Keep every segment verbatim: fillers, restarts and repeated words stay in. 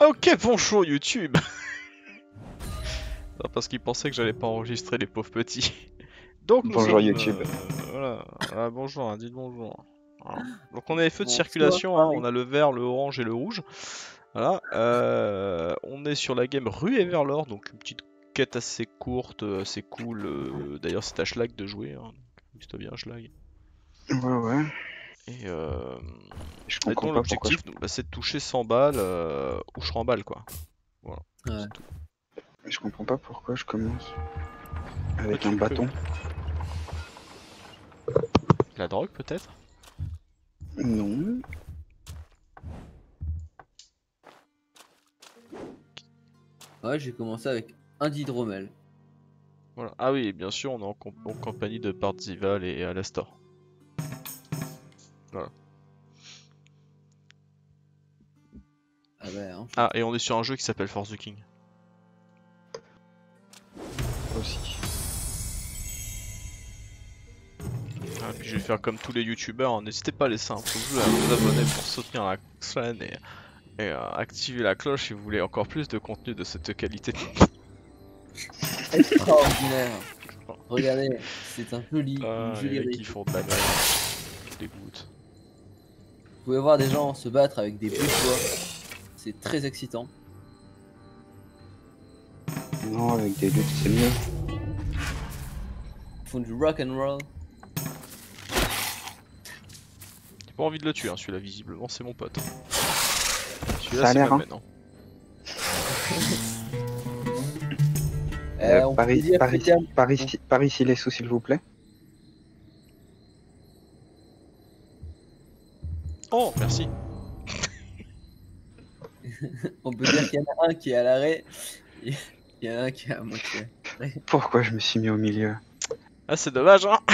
Ok, bonjour YouTube. Non, parce qu'ils pensaient que j'allais pas enregistrer les pauvres petits. Donc nous Bonjour sommes, YouTube. euh, voilà, voilà, bonjour, hein, dites bonjour. Voilà. Donc on a les feux de Bonsoir, circulation, hein, Paris. on a le vert, le orange et le rouge. Voilà, euh, on est sur la game Rue Everlore, donc une petite quête assez courte, euh, assez cool. euh, D'ailleurs c'est à Schlag de jouer, hein. Amuse-toi bien Schlag. Ouais, ouais. Et euh, Je bah, comprends dont pas pourquoi je... l'objectif donc, bah, c'est de toucher cent balles euh, ou je remballe quoi. Voilà, Ouais. c'est tout. je comprends pas pourquoi je commence avec Toi, un tu bâton. La drogue peut-être? Non. Ouais, j'ai commencé avec un d'hydromel. Voilà. Ah oui, et bien sûr, on est en, comp- en compagnie de Parzival et Alastor. Voilà. Ah bah, hein. Ah, et on est sur un jeu qui s'appelle Force the King. Aussi. Ah, puis je vais faire comme tous les youtubeurs, hein. N'hésitez pas à laisser un pouce bleu, à vous abonner pour soutenir la chaîne et, et euh, activer la cloche si vous voulez encore plus de contenu de cette qualité. Extraordinaire. Regardez, c'est un joli, Ah, une les jolie mecs rue. qui font de la merde. Je dégoûte. Vous pouvez voir des gens se battre avec des bouts de bois. C'est très excitant. Non, avec des luttes, c'est mieux. Ils font du rock and roll. J'ai pas envie de le tuer, hein, celui-là, visiblement, c'est mon pote. Ça Celui-là, a c'est l'air, ma hein. mène, hein. Euh, Euh, on par, peut i- dire par que ici, terme- par ici, par ici les sous, s'il vous plaît. Oh, merci. on peut dire qu'il y en a un qui est à l'arrêt. et Il y en a un qui est à moitié. Pourquoi je me suis mis au milieu? Ah, c'est dommage, hein.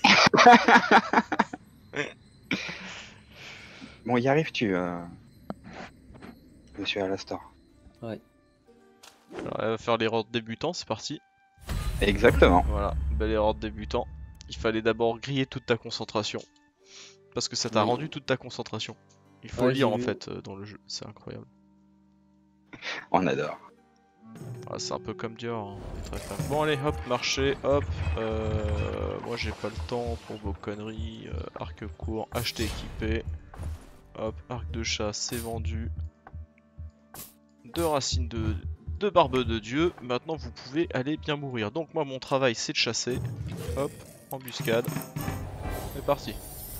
Bon, y arrives-tu, euh... Monsieur Alastor? Ouais. Alors, elle va faire l'erreur de débutant, c'est parti. Exactement. Voilà, belle erreur de débutant. Il fallait d'abord griller toute ta concentration. Parce que ça t'a Oui. rendu toute ta concentration. Il faut Ouais, le lire j'ai en vu. fait euh, dans le jeu, c'est incroyable. On adore. Voilà, c'est un peu comme Dior, hein, on est très fan. Bon allez, hop, marché, hop. Euh, moi j'ai pas le temps pour vos conneries. Euh, arc court, acheter équipé. Hop, arc de chasse, c'est vendu. Deux racines de, de barbe de dieu. Maintenant vous pouvez aller bien mourir. Donc moi mon travail c'est de chasser. Hop, embuscade. C'est parti.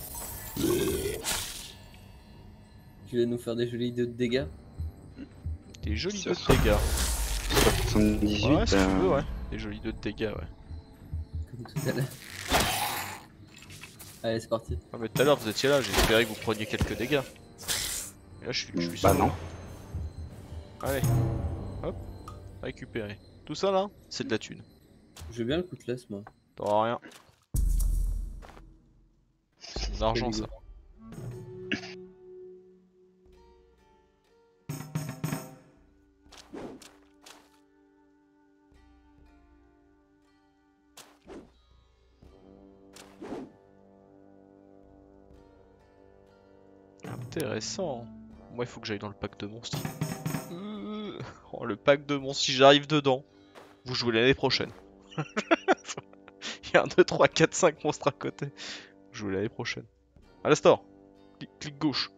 Tu vas nous faire des jolis de dégâts. Des jolis Ce deux de sont- dégâts. soixante-dix-huit. Ouais, si tu euh, veux, ouais. Des jolis deux de dégâts, ouais. Comme tout à l'heure. Allez, c'est parti. Ah, mais tout à l'heure vous étiez là, j'espérais que vous preniez quelques dégâts. Et là je suis, je suis Bah solo. non. Allez, hop, récupérer. Tout ça là, c'est de la thune. Je veux bien le couteless, moi. T'auras rien. C'est mon argent ça. Intéressant. Moi il faut que j'aille dans le pack de monstres. Euh, Oh, le pack de monstres, si j'arrive dedans, vous jouez l'année prochaine. Il y a un, deux, trois, quatre, cinq monstres à côté. Vous jouez l'année prochaine. Alastor, clic, clic gauche.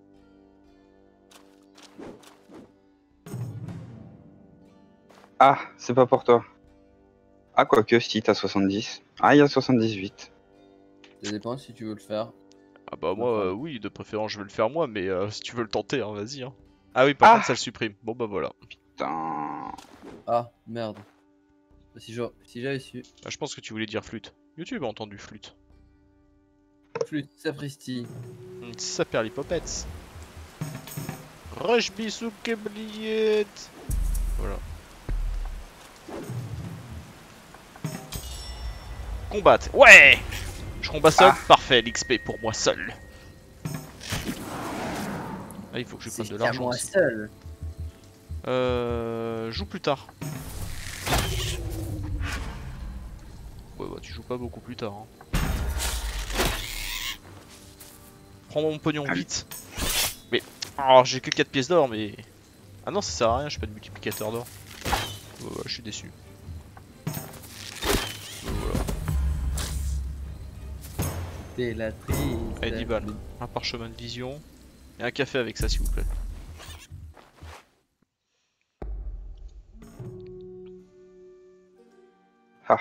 Ah, c'est pas pour toi. Ah, quoique, si, t'as soixante-dix. Ah, il y a soixante-dix-huit. Ça dépend si tu veux le faire. Ah bah moi Enfin. euh, oui, de préférence je vais le faire moi, mais euh, si tu veux le tenter, hein, vas-y. Hein. Ah oui, par Ah contre ça le supprime. Bon bah voilà. Putain. Ah, merde. Si j'aurais- si j'avais su. Ah, je pense que tu voulais dire flûte. YouTube a entendu flûte. Flûte, sapristi. Hmm, ça perd l'hypopète. Rush bisou kebliet. Voilà. Combattre. Ouais. Je combats seul. Ah. Parfait, l'X P pour moi seul. Ah, il faut que je C'est prenne de qu'à l'argent moi aussi. seul. Euh... Joue plus tard. Ouais, bah tu joues pas beaucoup plus tard. Hein. Prends mon pognon Allez. vite. Mais... Oh, j'ai que quatre pièces d'or, mais... Ah non, ça sert à rien, je fais pas de multiplicateur d'or. Oh, ouais, je suis déçu. Oh, voilà. T'es la triste. Allez, dix balles. Un parchemin de vision. Et un café avec ça, s'il vous plaît. Ah.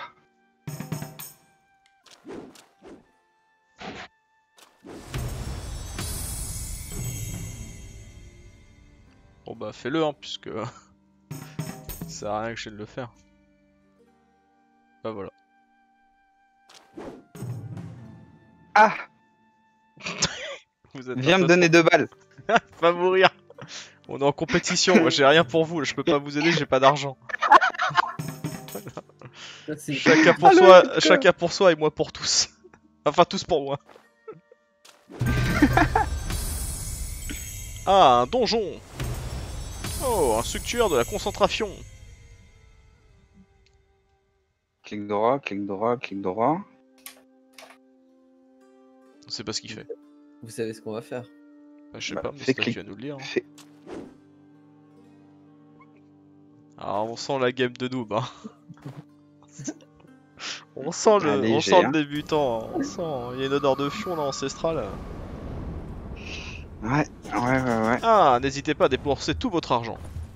Bon bah fais-le hein, puisque ça sert à rien que je de le faire. Bah voilà. Ah. Vous êtes Viens me un peu donner deux balles. trop- Pas mourir. On est en compétition, moi j'ai rien pour vous, je peux pas vous aider, j'ai pas d'argent. Merci. Chacun pour Ah, soi, le- chacun pour soi et moi pour tous. Enfin tous pour moi. Ah, un donjon. Oh, un structure de la concentration. Clic droit, clic droit, clic droit. On sait pas ce qu'il fait. Vous savez ce qu'on va faire. Bah, je sais Bah, pas, mais fais c'est toi qui clic. vas nous le dire. Hein. Fais- Ah, on sent la game de noob. Hein. On sent le, Allez, on j'ai, sent hein. le débutant. On sent, il y a une odeur de fion là ancestrale. Ouais, ouais, ouais, ouais. Ah, n'hésitez pas à débourser tout votre argent.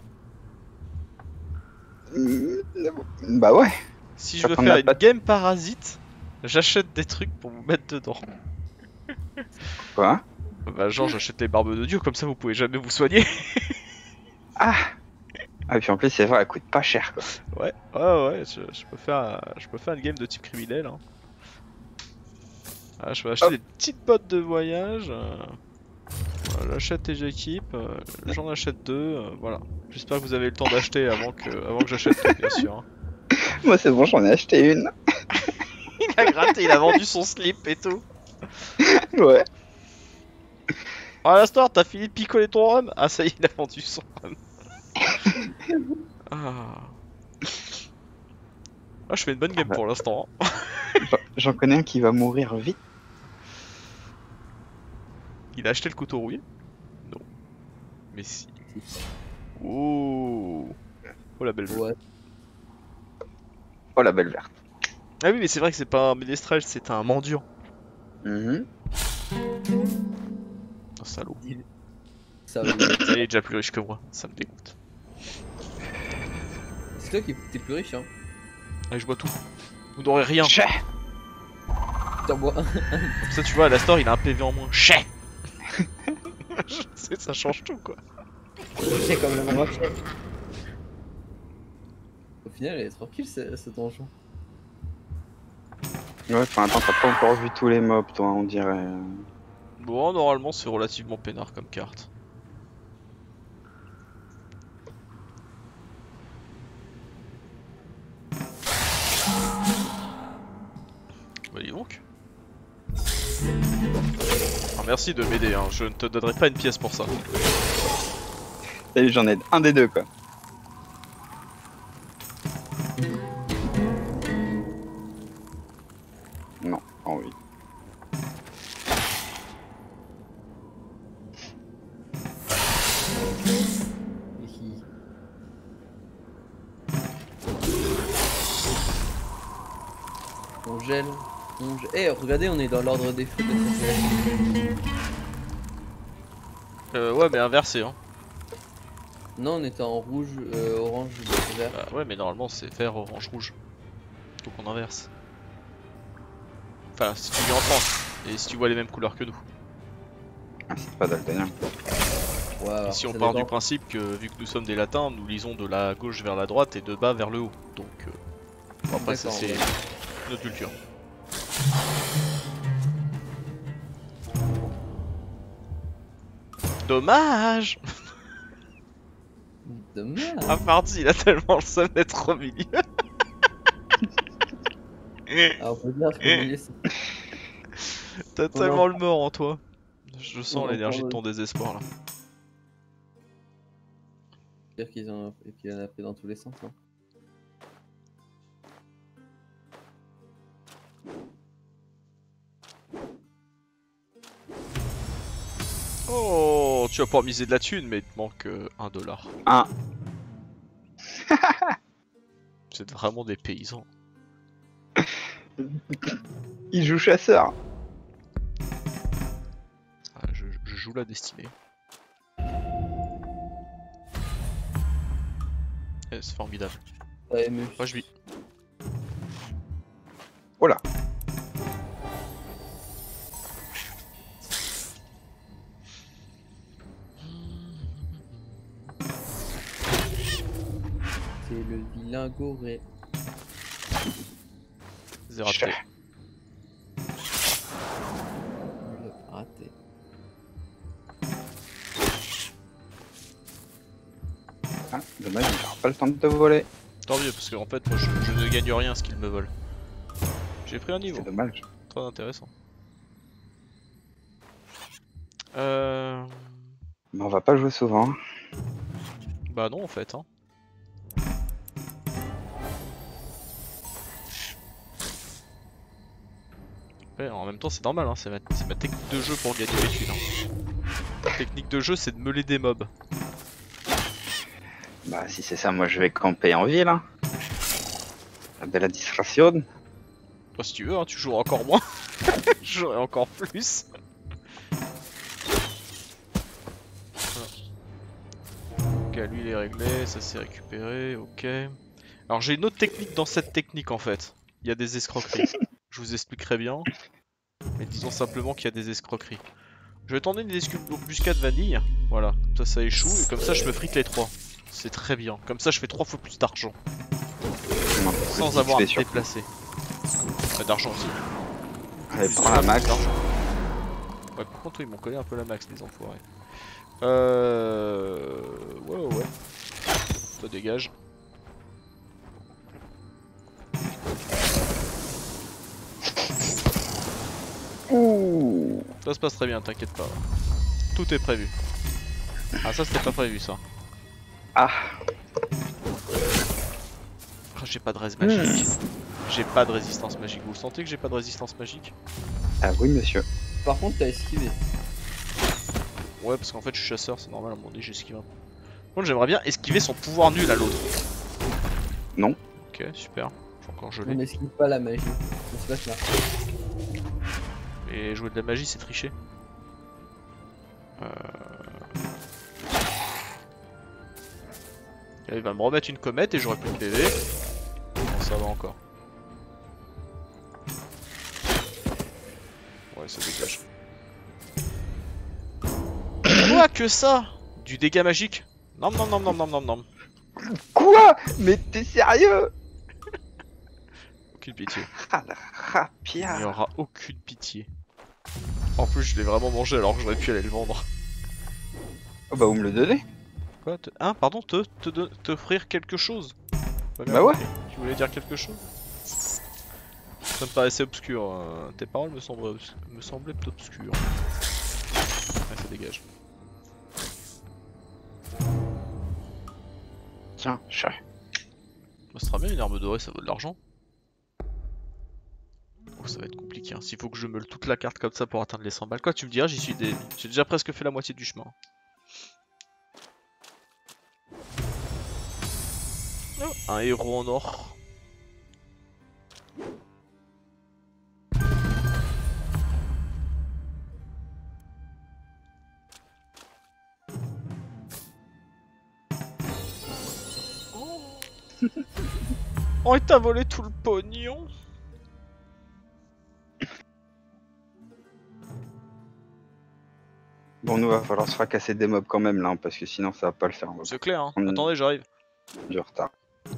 Mmh, Bah ouais. Si je Ça veux prend faire la une patte. game parasite, j'achète des trucs pour vous mettre dedans. Quoi? Bah genre j'achète les barbes de Dieu, comme ça vous pouvez jamais vous soigner. Ah. Ah, et puis en plus, c'est vrai, elle coûte pas cher, quoi. Ouais, ouais, ouais, je, je peux faire, euh, je peux faire une game de type criminel. Hein. Ah, je vais acheter Hop. des petites bottes de voyage. Euh... Voilà, j'achète et j'équipe. Euh, J'en achète deux. Euh, voilà. J'espère que vous avez le temps d'acheter avant que, avant que j'achète tout, bien sûr. Hein. Moi, c'est bon, j'en ai acheté une. Il a gratté, il a vendu son slip et tout. Ouais. Oh, Alastor, t'as fini de picoler ton rhum? Ah, ça y est, il a vendu son rhum. Ah. Ah, je fais une bonne game Ah bah. pour l'instant. Hein. J'en- J'en connais un qui va mourir vite. Il a acheté le couteau rouillé? Non. Mais si. Oh. Oh la belle. Ouais. Oh, la belle verte. Ah oui, mais c'est vrai que c'est pas un ménestrel, c'est un mendiant. Mhm. Un salaud. Ça va. Ça, il est déjà plus riche que moi, ça me dégoûte. C'est toi qui t'es plus riche, hein. Allez, je bois tout. Vous n'aurez rien. Chais. T'en bois un. Comme ça, tu vois, Alastor, il a un P V en moins. Chais. Je sais, ça change tout, quoi. C'est comme le moment chef. Au final, elle est tranquille, ce, ce donjon. Ouais, enfin, attends, t'as pas encore vu tous les mobs, toi, on dirait. Bon, normalement, c'est relativement peinard comme carte. Bah, dis donc. Ah, merci de m'aider, hein. Je ne te donnerai pas une pièce pour ça. Salut, j'en ai un des deux, quoi. Non, oh oui. Hihi. On gèle. On gèle. Eh, regardez, on est dans l'ordre des feux de préférence. Euh, ouais, mais inversé, hein. Non, on était en rouge, euh, orange, vert. Bah, ouais, mais normalement, c'est vert, orange, rouge. Donc on inverse. Enfin, si tu vis en France, et si tu vois les mêmes couleurs que nous. Ah, c'est pas daltonien. Ouais, alors, Et si on ça part du dépend. principe que, vu que nous sommes des latins, nous lisons de la gauche vers la droite et de bas vers le haut. Donc, euh, bon, après, ça, D'accord, c'est ouais. notre culture. Dommage. Dommage. Ah, Mardi, il a tellement le seum d'être au milieu. Ah, on peut dire que milieu, c'est- T'as On tellement en- le mort en toi. Je On sens en l'énergie de parle. ton désespoir là. dire qu'ils en... qu'il en a pris dans tous les sens. Hein. Oh, Tu vas pouvoir miser de la thune, mais il te manque euh, un dollar. Un. C'est vraiment des paysans. Il joue chasseur. Ah, je, je joue la destinée. Eh, c'est formidable. Ouais, mais... Moi je vis. Oh là. C'est le vilain goré. C'est raté. Le raté. Ah, dommage, il n'aura pas le temps de te voler. Tant mieux, parce qu'en fait, moi je, je ne gagne rien à ce qu'ils me volent. J'ai pris un niveau. C'est dommage. Très intéressant. Euh... Mais on va pas jouer souvent. Bah non en fait. Hein. Ouais, en même temps c'est normal, hein. C'est ma, ma technique de jeu pour gagner les thunes. Hein. La technique de jeu c'est de meuler des mobs. Bah si c'est ça, moi je vais camper en ville. Hein. De la distraction. Toi si tu veux, hein, tu joueras encore moins. Je jouerai encore plus. Ok, lui il est réglé, ça s'est récupéré, ok. Alors j'ai une autre technique dans cette technique en fait. Il y a des escroqueries. Je vous expliquerai bien. Mais disons simplement qu'il y a des escroqueries. Je vais tenter une embuscade vanille. Voilà, comme ça ça échoue et comme ça je me frite les trois. C'est très bien. Comme ça je fais trois fois plus d'argent. Sans avoir à me déplacer. Enfin, d'argent aussi. Allez, prends la max. Ouais, par contre, ils m'ont collé un peu la max, les enfoirés. Euh. Ouais, ouais, ouais. Ça dégage. Ouh. Ça se passe très bien, t'inquiète pas. Tout est prévu. Ah, ça c'était pas prévu, ça. Ah. Ah, j'ai pas de res magique. Mmh. J'ai pas de résistance magique. Vous sentez que j'ai pas de résistance magique? Ah oui, monsieur. Par contre, t'as esquivé. Ouais, parce qu'en fait, je suis chasseur, c'est normal, à un moment donné, j'esquive un peu. Par contre, j'aimerais bien esquiver son pouvoir nul à l'autre. Non. Ok, super. J'ai encore gelé. On n'esquive pas la magie. C'est pas clair. Et jouer de la magie, c'est tricher. Euh... Il va me remettre une comète et j'aurai plus de P V. Bon, ça va encore. Ouais, ça dégage. Quoi que ça? Du dégât magique? Non, non, non, non, non, non, non. Quoi? Mais t'es sérieux? Aucune pitié. Ah la rapia. Il n'y aura aucune pitié. En plus, je l'ai vraiment mangé alors que j'aurais pu aller le vendre. Oh bah vous me le donnez? Quoi te... Hein, pardon, te, te, te, t'offrir quelque chose? Ouais, bah ouais. Tu voulais dire quelque chose? Ça me paraissait obscur. Euh, tes paroles me semblaient, obs... me semblaient obscures. Ouais, ça dégage. Tiens, chat. Ça sera bien une arme dorée, ça vaut de l'argent. Oh, ça va être compliqué. Hein. S'il faut que je meule toute la carte comme ça pour atteindre les cent balles. Quoi, tu me diras, j'y suis des... J'ai déjà presque fait la moitié du chemin. Oh, un héros en or. Oh, oh, il t'a volé tout le pognon. Bon, nous va falloir se fracasser des mobs quand même là, hein, parce que sinon ça va pas le faire. C'est clair, hein. On... Attendez, j'arrive. Du retard.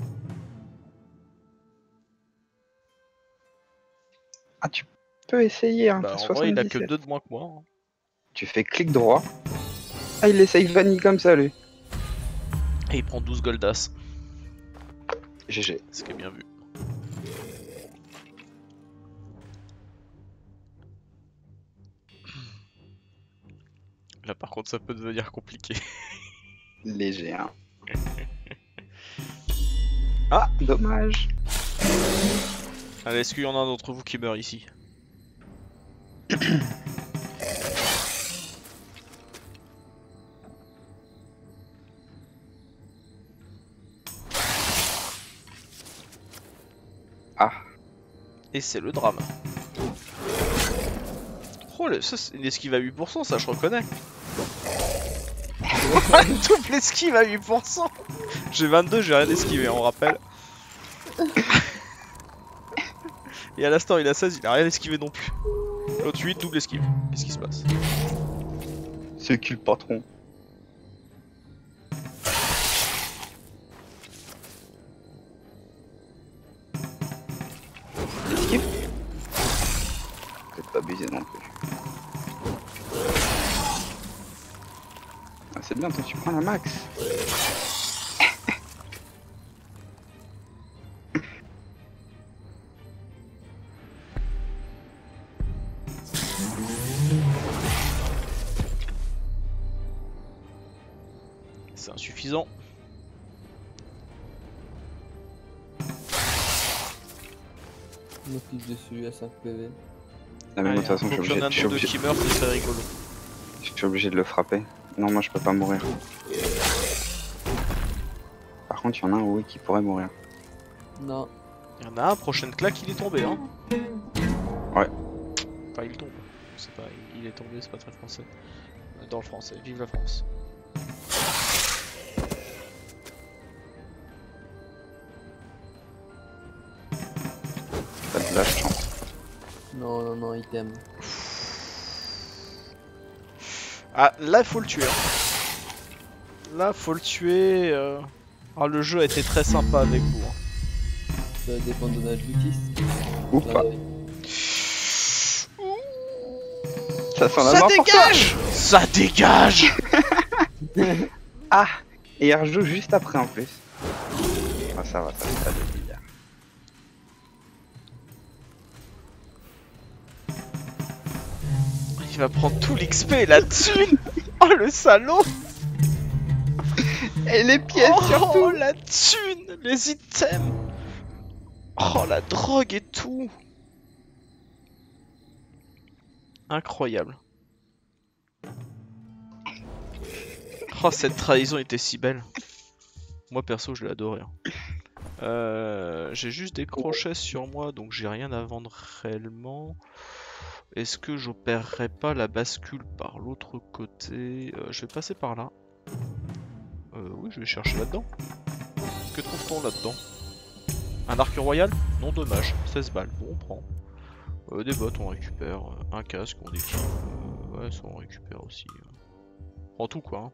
Ah, tu peux essayer, hein. Bah, T'as en vrai, il a que soixante-dix-sept. deux de moins que moi. Hein. Tu fais clic droit. Ah, il essaye vanille comme ça, lui. Et il prend douze goldas. G G. Ce qui est bien vu. Là par contre ça peut devenir compliqué. Léger, hein. Ah, dommage. Allez, est-ce qu'il y en a un d'entre vous qui meurt ici? Ah. Et c'est le drame. Oh, le- ça c'est une esquive à huit pour cent, ça je reconnais. Double esquive à huit pour cent. J'ai vingt-deux, j'ai rien esquivé, on rappelle. Et à l'instant il a seize, il a rien esquivé non plus. L'autre huit, double esquive. Qu'est-ce qui se passe? C'est qui le patron? Esquive? Peut-être pas abusé non plus. Ah, c'est bien, toi tu prends la max. C'est insuffisant. Je m'occupe dessus à cinq P V. Ah, mais moi, de toute façon, je faut suis qu'il y en obligé, a un je suis nombre de obligé- qui meurt, c'est très rigolo. je suis obligé de le frapper. Non, moi je peux pas mourir. Par contre, il y en a un oui qui pourrait mourir. Non. Il y en a un, prochaine claque, il est tombé, hein. Ouais. Enfin, il tombe. C'est pas, il est tombé, c'est pas très français. Dans le français, vive la France. T'as de la chance. Non, non, non, item. Ah, là, faut le tuer. Hein. Là, faut le tuer. Euh... Ah, le jeu a été très sympa avec vous. Hein. Ça dépend de notre boutiste. Ou pas. Ça sent la Ça mort pour toi. dégage. Ça dégage. Ah. Et il rejoue juste après en plus. Ah, ça va, ça va pas de délire. Il va prendre tout l'X P et la thune. Oh, le salaud. Et les pièces Oh, surtout. la thune, les items. Oh, la drogue et tout. Incroyable. Oh, cette trahison était si belle. Moi perso, je l'ai adoré. Hein. Euh, j'ai juste des crochets sur moi, donc j'ai rien à vendre réellement. Est-ce que j'opérerais pas la bascule par l'autre côté? euh, Je vais passer par là. Euh, oui, je vais chercher là-dedans. Que trouve-t-on là-dedans? Un arc royal? Non, dommage. seize balles. Bon, on prend. Euh, des bottes, on récupère. Un casque, on équipe. Euh, ouais, ça, on récupère aussi. On prend tout, quoi. Hein.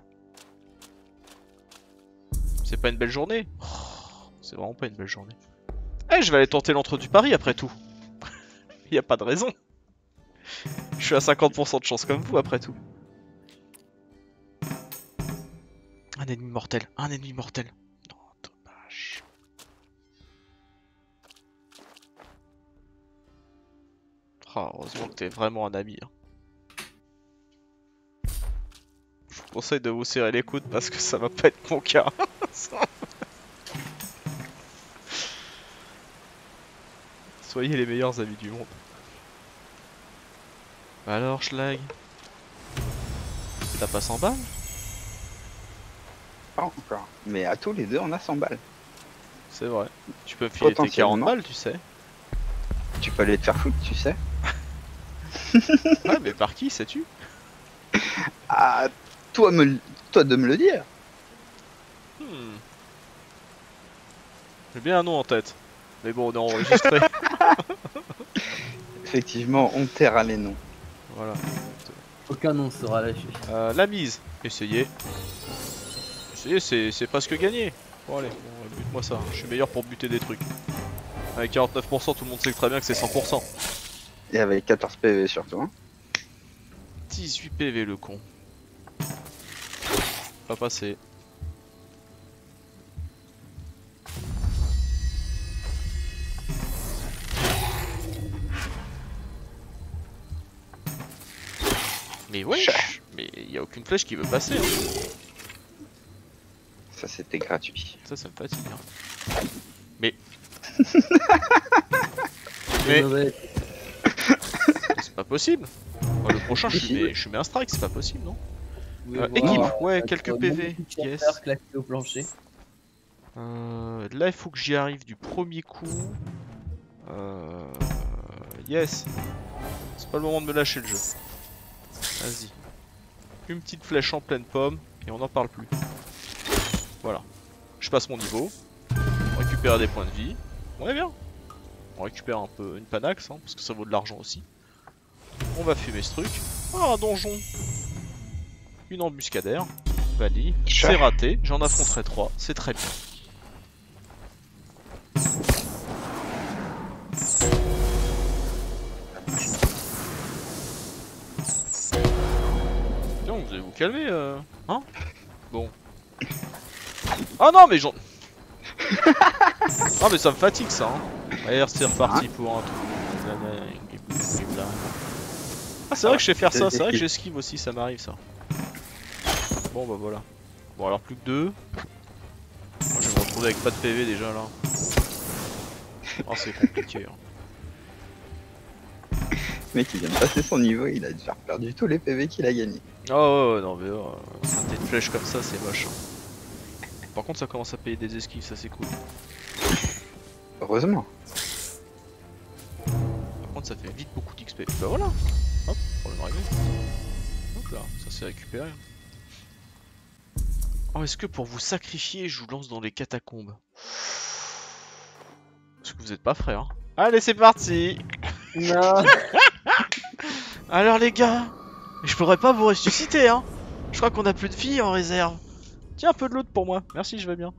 C'est pas une belle journée? Oh, c'est vraiment pas une belle journée. Eh, je vais aller tenter l'entre du pari après tout. Y a pas de raison. Je suis à cinquante pour cent de chance comme vous après tout. Un ennemi mortel, un ennemi mortel. Non, dommage. Oh, heureusement que t'es vraiment un ami. Hein. Je vous conseille de vous serrer les coudes parce que ça va pas être mon cas. Soyez les meilleurs amis du monde. Alors, Schlag, t'as pas cent balles? Pas encore. Mais à tous les deux, on a cent balles. C'est vrai. Tu peux me filer tes quarante Potentiellement. balles, tu sais. Tu peux aller te faire foutre, tu sais. Ouais, mais par qui, sais-tu? Ah, toi, me... toi de me le dire. Hmm. J'ai bien un nom en tête. Mais bon, on est enregistré. Effectivement, on taira les noms. Voilà. Aucun nom sera lâché. Euh, la mise. Essayez. Essayez, c'est presque gagné. Bon, allez, bon, bute-moi ça. Je suis meilleur pour buter des trucs. Avec quarante-neuf pour cent, tout le monde sait très bien que c'est cent pour cent. Et avec quatorze P V surtout. Hein. dix-huit P V, le con. Pas passé. Mais ouais, mais il y a aucune flèche qui veut passer. Hein. Ça, c'était gratuit. Ça, ça me fatigue. Hein. Mais. C'est mais. mauvais. C'est pas possible. Moi, le prochain, je suis, Si. mais, je suis mais un strike, c'est pas possible, non? Vous Euh, pouvez voir, équipe, ouais, euh, quelques notre P V, magnifique chanteur yes. claqué au plancher. Euh, là, il faut que j'y arrive du premier coup. Euh... Yes. C'est pas le moment de me lâcher le jeu. Vas-y. Une petite flèche en pleine pomme et on n'en parle plus. Voilà. Je passe mon niveau. On récupère des points de vie. On est bien. On récupère un peu une panax, hein, parce que ça vaut de l'argent aussi. On va fumer ce truc. Ah, un donjon. Une embuscadère. Valide. C'est raté. J'en affronterai trois. C'est très bien. Donc, vous allez vous calmer, euh... hein? Bon. Ah non, mais j'en... Ah mais ça me fatigue ça, hein. Allez, c'est reparti pour un truc. Ah, c'est vrai que je sais faire ça, c'est vrai que j'esquive aussi, ça m'arrive ça. Bon bah voilà. Bon alors plus que deux. Moi je vais me retrouver avec pas de P V déjà là. Oh c'est compliqué. Hein. Le mec il vient de passer son niveau, il a déjà perdu tous les P V qu'il a gagnés. Oh ouais, ouais non mais euh, un de flèche comme ça c'est moche. Hein. Par contre ça commence à payer des esquives, ça c'est cool. Heureusement. Par contre ça fait vite beaucoup d'X P. Bah voilà. Hop, problème réglé. Donc là, ça c'est récupéré. Oh, est-ce que pour vous sacrifier, je vous lance dans les catacombes? Parce que vous êtes pas frères. Hein. Allez, c'est parti. Non. Alors les gars, je pourrais pas vous ressusciter, hein. Je crois qu'on a plus de vie en réserve. Tiens, un peu de loot pour moi. Merci, je vais bien.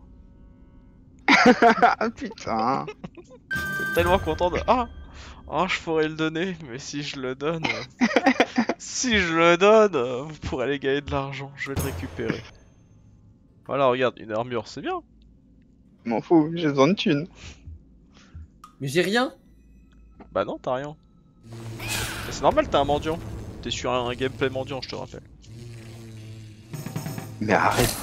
Ah putain. T'es tellement content de... Ah oh, je pourrais le donner, mais si je le donne... si je le donne, vous pourrez aller gagner de l'argent. Je vais le récupérer. Voilà, regarde, une armure, c'est bien. M'en fous, j'ai besoin de thunes. Mais j'ai rien. Bah non, t'as rien. C'est normal, t'es un mendiant. T'es sur un gameplay mendiant, je te rappelle. Mais arrête.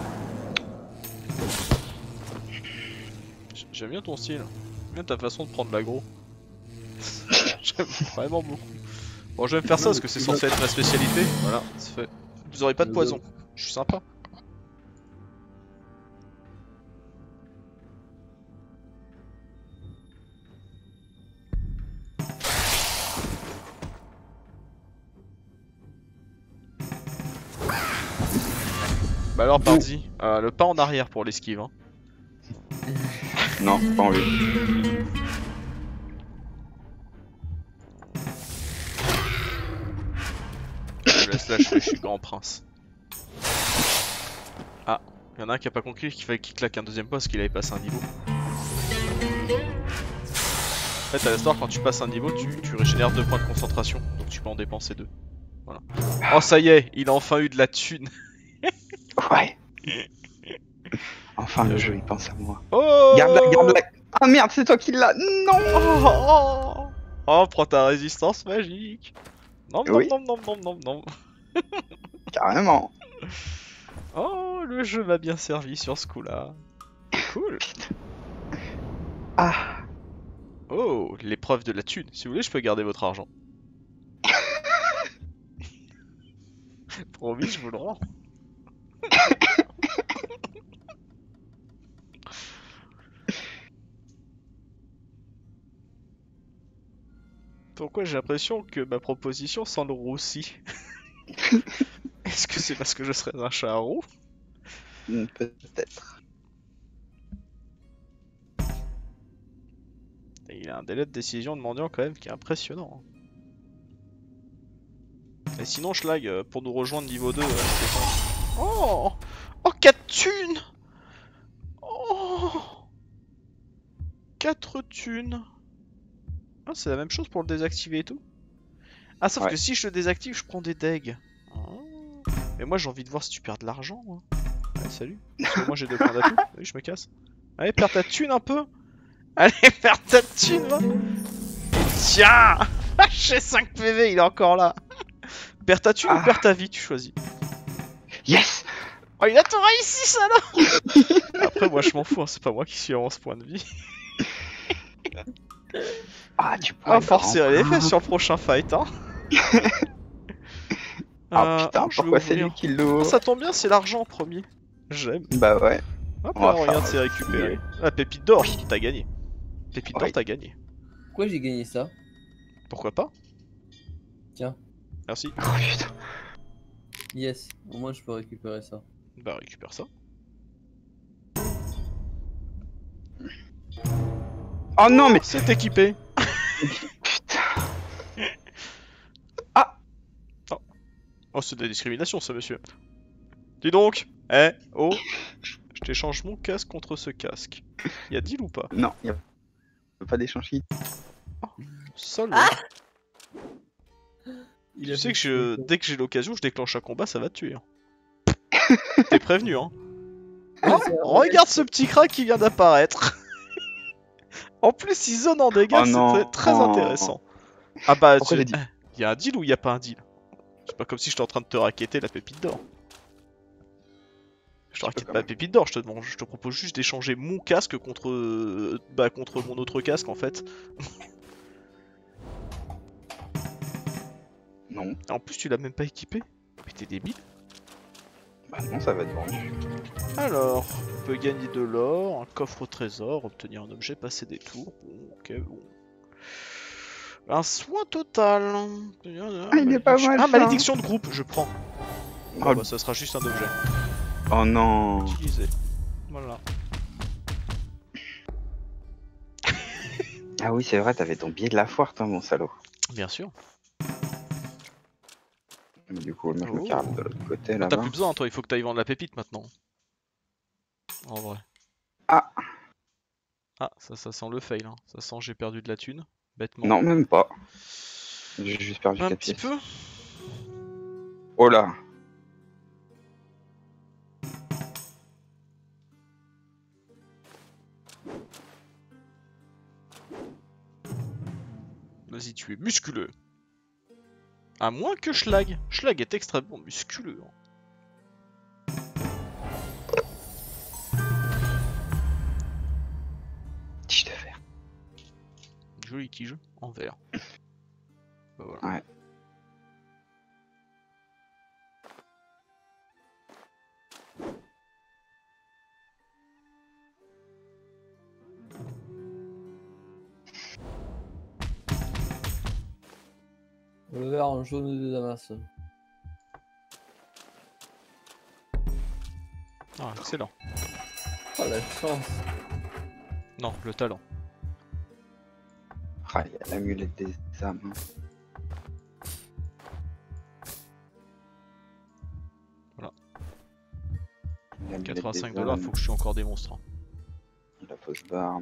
J'aime bien ton style. J'aime bien ta façon de prendre l'aggro. J'aime vraiment beaucoup. Bon, je vais me faire ça parce que c'est censé être ma spécialité. Voilà, c'est fait. Vous aurez pas de poison. Je suis sympa. Bah alors, parti. Euh, le pas en arrière pour l'esquive. Hein. Non, pas envie. Je laisse lâcher, je suis grand prince. Ah, il y en a un qui a pas conclu qu'il fallait qu'il claque un deuxième pas parce qu'il avait passé un niveau. En fait, à l'histoire, quand tu passes un niveau, tu, tu régénères deux points de concentration, donc tu peux en dépenser deux. Voilà. Oh, ça y est, il a enfin eu de la thune. Ouais. Enfin, le jeu, il pense à moi. Oh, Garde-la, garde-la. Ah merde, c'est toi qui l'as. Non. Oh, oh, oh, prends ta résistance magique. Non, non, Oui. non, non, non, non, non. Carrément. Oh, le jeu m'a bien servi sur ce coup-là. Cool. Ah. Oh, l'épreuve de la thune. Si vous voulez, je peux garder votre argent. Promis, je vous le rends. Pourquoi j'ai l'impression que ma proposition sent le roussi? Est-ce que c'est parce que je serais un chat à roux? Peut-être. Il a un délai de décision de mendiant quand même qui est impressionnant. Et sinon, Schlag, euh, pour nous rejoindre niveau deux, euh, c'est quand... Oh Oh, quatre thunes. Oh quatre thunes. Ah, c'est la même chose pour le désactiver et tout. Ah, sauf ouais. que si je le désactive, je prends des dégâts. Oh. Mais moi, j'ai envie de voir si tu perds de l'argent. Moi. Allez, salut. Parce que moi, j'ai deux points d'atout. Oui, je me casse. Allez, perds ta thune un peu. Allez, perds ta thune, va. Tiens. J'ai cinq P V, il est encore là. Perds ta thune ah. ou perds ta vie, tu choisis. Yes. Oh, il a tout réussi, ça, là. Après, moi, je m'en fous. Hein, c'est pas moi qui suis à onze points de vie. Ah, tu peux. Ah, forcer les fesses sur le prochain fight, hein. Ah euh, putain, oh, pourquoi c'est lui qui l'ouvre? Ah, ça tombe bien, c'est l'argent, promis. J'aime. Bah ouais. Hop là, regarde, c'est récupéré. La pépite d'or, t'as gagné. Pépite d'or, ouais. t'as gagné. Pourquoi j'ai gagné ça? Pourquoi pas? Tiens. Merci. Oh putain. Yes, au moins je peux récupérer ça. Bah récupère ça. Oh non, mais. C'est équipé. Putain. Oh, c'est de la discrimination, ça, monsieur. Dis donc. Eh, oh. Je t'échange mon casque contre ce casque. Y'a deal ou pas? Non, il a pas d'échange. Sol. Ah Tu sais que je, dès que j'ai l'occasion, je déclenche un combat, ça va te tuer. Hein. T'es prévenu, hein. Oh, regarde ce petit crack qui vient d'apparaître. En plus, il zone en dégâts, Oh non. c'est très Oh. intéressant. Ah bah, Pourquoi tu... j'ai dit y a un deal ou y a pas un deal? C'est pas comme si j'étais en train de te raqueter la pépite d'or. Je te raquette pas la pépite d'or, je te demande, je te propose juste d'échanger mon casque contre, euh, bah, contre mon autre casque en fait. Non. Et en plus, tu l'as même pas équipé. Mais t'es débile. Bah non, ça va être vendu. Alors, on peut gagner de l'or, un coffre au trésor, obtenir un objet, passer des tours. Bon, ok, bon. Un soin total. Ah, il est pas mal. Ah, ça. malédiction de groupe, je prends. Bon, Oh. bah, ça sera juste un objet. Oh non. Utilisé. Voilà. Ah oui, c'est vrai, t'avais ton billet de la foire, toi, mon salaud. Bien sûr. Mais du coup, moi, je Oh. me carre de l'autre côté, T'as là-bas. plus besoin, toi, il faut que t'ailles vendre la pépite maintenant. En vrai. Ah. Ah, ça, ça sent le fail. Hein. Ça sent j'ai perdu de la thune. Bêtement. Non, même pas. J'ai juste perdu Un quatre petit pièces. peu. Oh là. Vas-y, tu es musculeux. À moins que Schlag. Schlag est extrêmement musculeux. Hein. Tige de fer. Joli tige en verre. Bah voilà. Ouais. Le verre en jaune de Damas. Ah, excellent. Oh la chance. Non, le talent. Ah, il y a l'amulette des âmes. Voilà. L'amulette quatre-vingt-cinq des dollars, âmes, faut que je tue encore des monstres. Hein. La fausse barbe.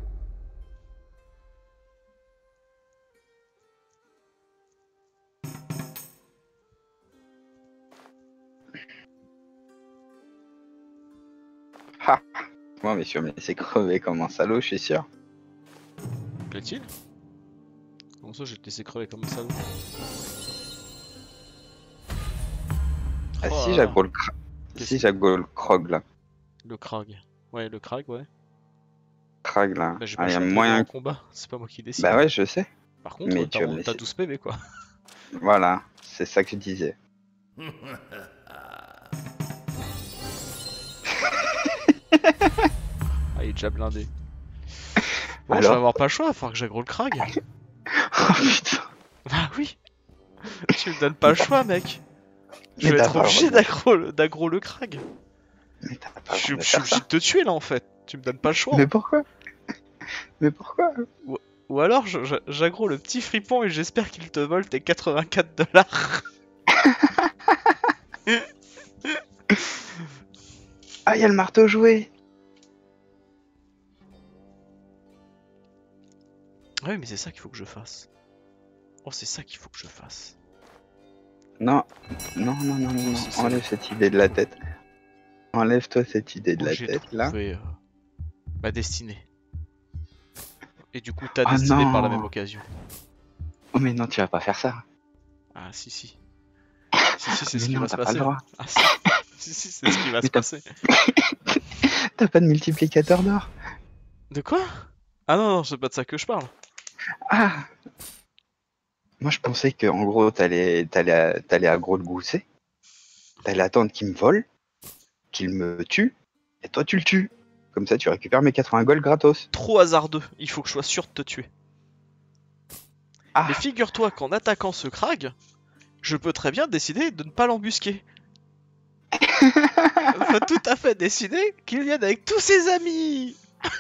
Ha! Moi, mais sûr, mais c'est crevé comme un salaud, je suis sûr. Plaît-il? Comment ça, je vais te laisser crever comme ça? Ah Oh si, là j'aggro là. le cra... Qu'est-ce Si, que- j'aggro le crog là. Le Krag. Ouais, le Krag, ouais. Crag là. Bah, j'ai Ah, pas y a le choix de moyen. en combat, c'est pas moi qui décide. Bah ouais, je sais. Par contre, mais tu t'as vas me t'as laisser. douze P V quoi. Voilà, c'est ça que je disais. Ah, il est déjà blindé. Bon, je Alors vais avoir pas le choix, il va falloir que j'aggro le Krag. Oh putain. Bah oui. Tu me donnes pas le choix, mec. Je Mais vais t'as être pas le obligé droit de- d'aggro le, d'aggro le Krag. Mais t'as pas Je suis le droit je suis de obligé faire de te tuer là en fait. Tu me donnes pas le choix. ça. Mais pourquoi? Mais pourquoi? Ou alors je- je- j'aggro le petit fripon et j'espère qu'il te vole tes quatre-vingt-quatre dollars. Ah, y'a le marteau joué. Ouais, mais c'est ça qu'il faut que je fasse. Oh, c'est ça qu'il faut que je fasse. Non, non, non, non, non, non. C'est ça. Enlève cette idée de la tête. Enlève-toi cette idée de Oh, la j'ai tête là. trouvé euh, ma destinée. Et du coup, ta Ah destinée par la non. même occasion. Oh mais non, tu vas pas faire ça. Ah, si, si. Si, si, c'est Mais ce qui non, va se t'as pas passer. le droit. Ah, si, si, si, c'est ce qui va Mais se t'as- passer. T'as pas de multiplicateur d'or? De quoi? Ah non, non, c'est pas de ça que je parle. Ah. Moi je pensais que en gros t'allais t'allais t'allais aggro le gousset. T'allais attendre qu'il me vole, qu'il me tue, et toi tu le tues. Comme ça tu récupères mes quatre-vingts gold gratos. Trop hasardeux, il faut que je sois sûr de te tuer. Ah. Mais figure-toi qu'en attaquant ce Krag, je peux très bien décider de ne pas l'embusquer. On peut tout à fait décider qu'il vienne avec tous ses amis.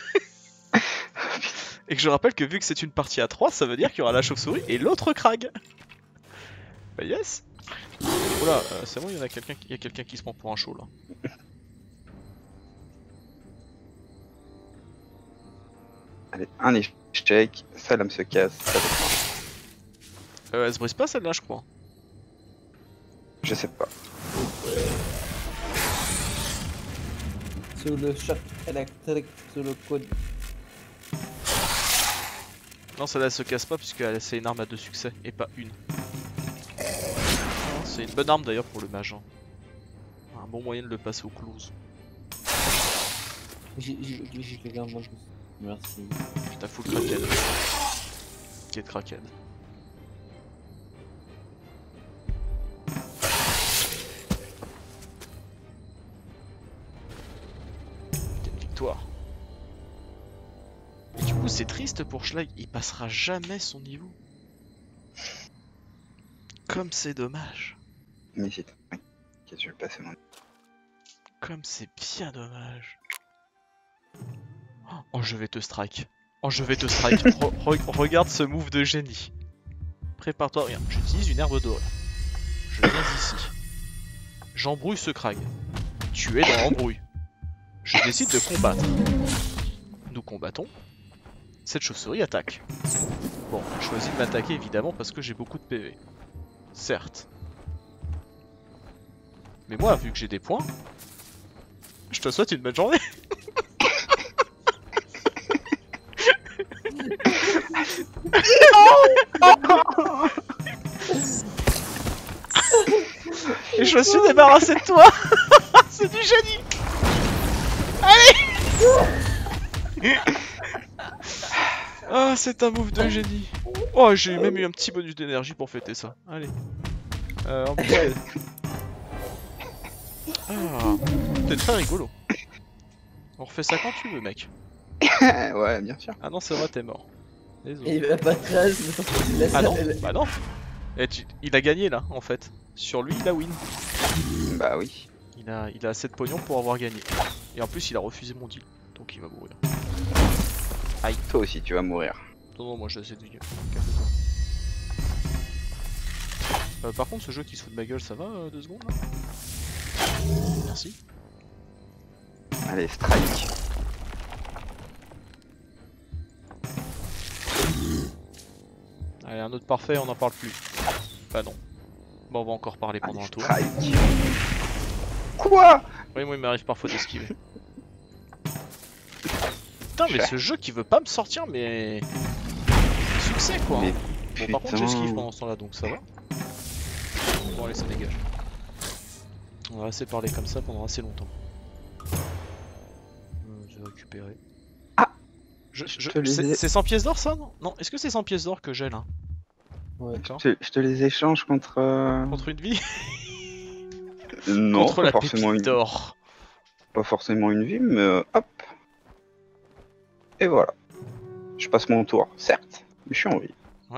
Et que je rappelle que vu que c'est une partie à trois, ça veut dire qu'il y aura la chauve-souris et l'autre Krag. Bah yes. Oula, euh, c'est bon, il y en a quelqu'un qui... y a quelqu'un qui se prend pour un show là. Allez, un échec, sa lame se casse, ça va. Euh, elle se brise pas celle-là, je crois. Je sais pas. Sous le choc électrique, sous le code. Non, celle-là elle se casse pas puisque elle- c'est une arme à deux succès et pas une. C'est une bonne arme d'ailleurs pour le mage. Hein. Un bon moyen de le passer au close. J'ai j'ai- j'ai quelqu'un de moi. Merci. T'as full crackhead. Qui est de crackhead. C'était une victoire. Et du coup c'est triste pour Schlag, il passera jamais son niveau. Comme c'est dommage. Mais c'est... Qu'est-ce que je vais le passer mon... Comme c'est bien dommage. Oh, je vais te strike. Oh, je vais te strike. Re- re- regarde ce move de génie. Prépare-toi, rien. J'utilise une herbe dorée. Je viens ici. J'embrouille ce Krag. Tu es dans l'embrouille. Je décide de combattre. Nous combattons. Cette chauve-souris attaque. Bon, je choisis de m'attaquer évidemment parce que j'ai beaucoup de P V. Certes. Mais moi, vu que j'ai des points, je te souhaite une bonne journée. Et je me suis débarrassé de toi. C'est du génie. Allez. Ah, c'est un move de génie. Oh, j'ai même eu un petit bonus d'énergie pour fêter ça. Allez. Euh, en plus, euh, ah, t'es très rigolo. On refait ça quand tu veux, mec. Ouais, bien sûr. Ah non, c'est vrai, t'es mort. Et Désolé. il va pas treize, mais il laisse Ah non, elle- bah non. Et tu- il a gagné là, en fait. Sur lui, il a win. Bah oui. Il a, il a assez de pognon pour avoir gagné. Et en plus, il a refusé mon deal. Donc il va mourir. Aïe, toi aussi tu vas mourir. Non, non, moi j'ai assez de vie. Calme-toi. Euh, par contre, ce jeu qui se fout de ma gueule, ça va, euh, deux secondes là? Merci. Allez, strike. Allez, un autre parfait, on n'en parle plus. Bah non. Bon, on va encore parler pendant Allez, un tour. strike. Quoi? Oui, moi il m'arrive parfois d'esquiver. Putain, mais Cher. ce jeu qui veut pas me sortir, mais. Succès quoi! Mais Bon, par contre, putain. j'esquive pendant ce temps-là, donc ça va. Bon, allez, ça dégage. On va assez parler comme ça pendant assez longtemps. Euh, je vais récupérer. Ah Je, Je je- te les c'est ai- c'est cent pièces d'or ça, non? Non, est-ce que c'est cent pièces d'or que j'ai là? Ouais. D'accord. Je, je te les échange contre... euh, Contre une vie? Non, Contre pas la forcément, pépite une... d'or. pas forcément une vie, mais euh, hop. Et voilà. Je passe mon tour, certes, mais je suis en vie.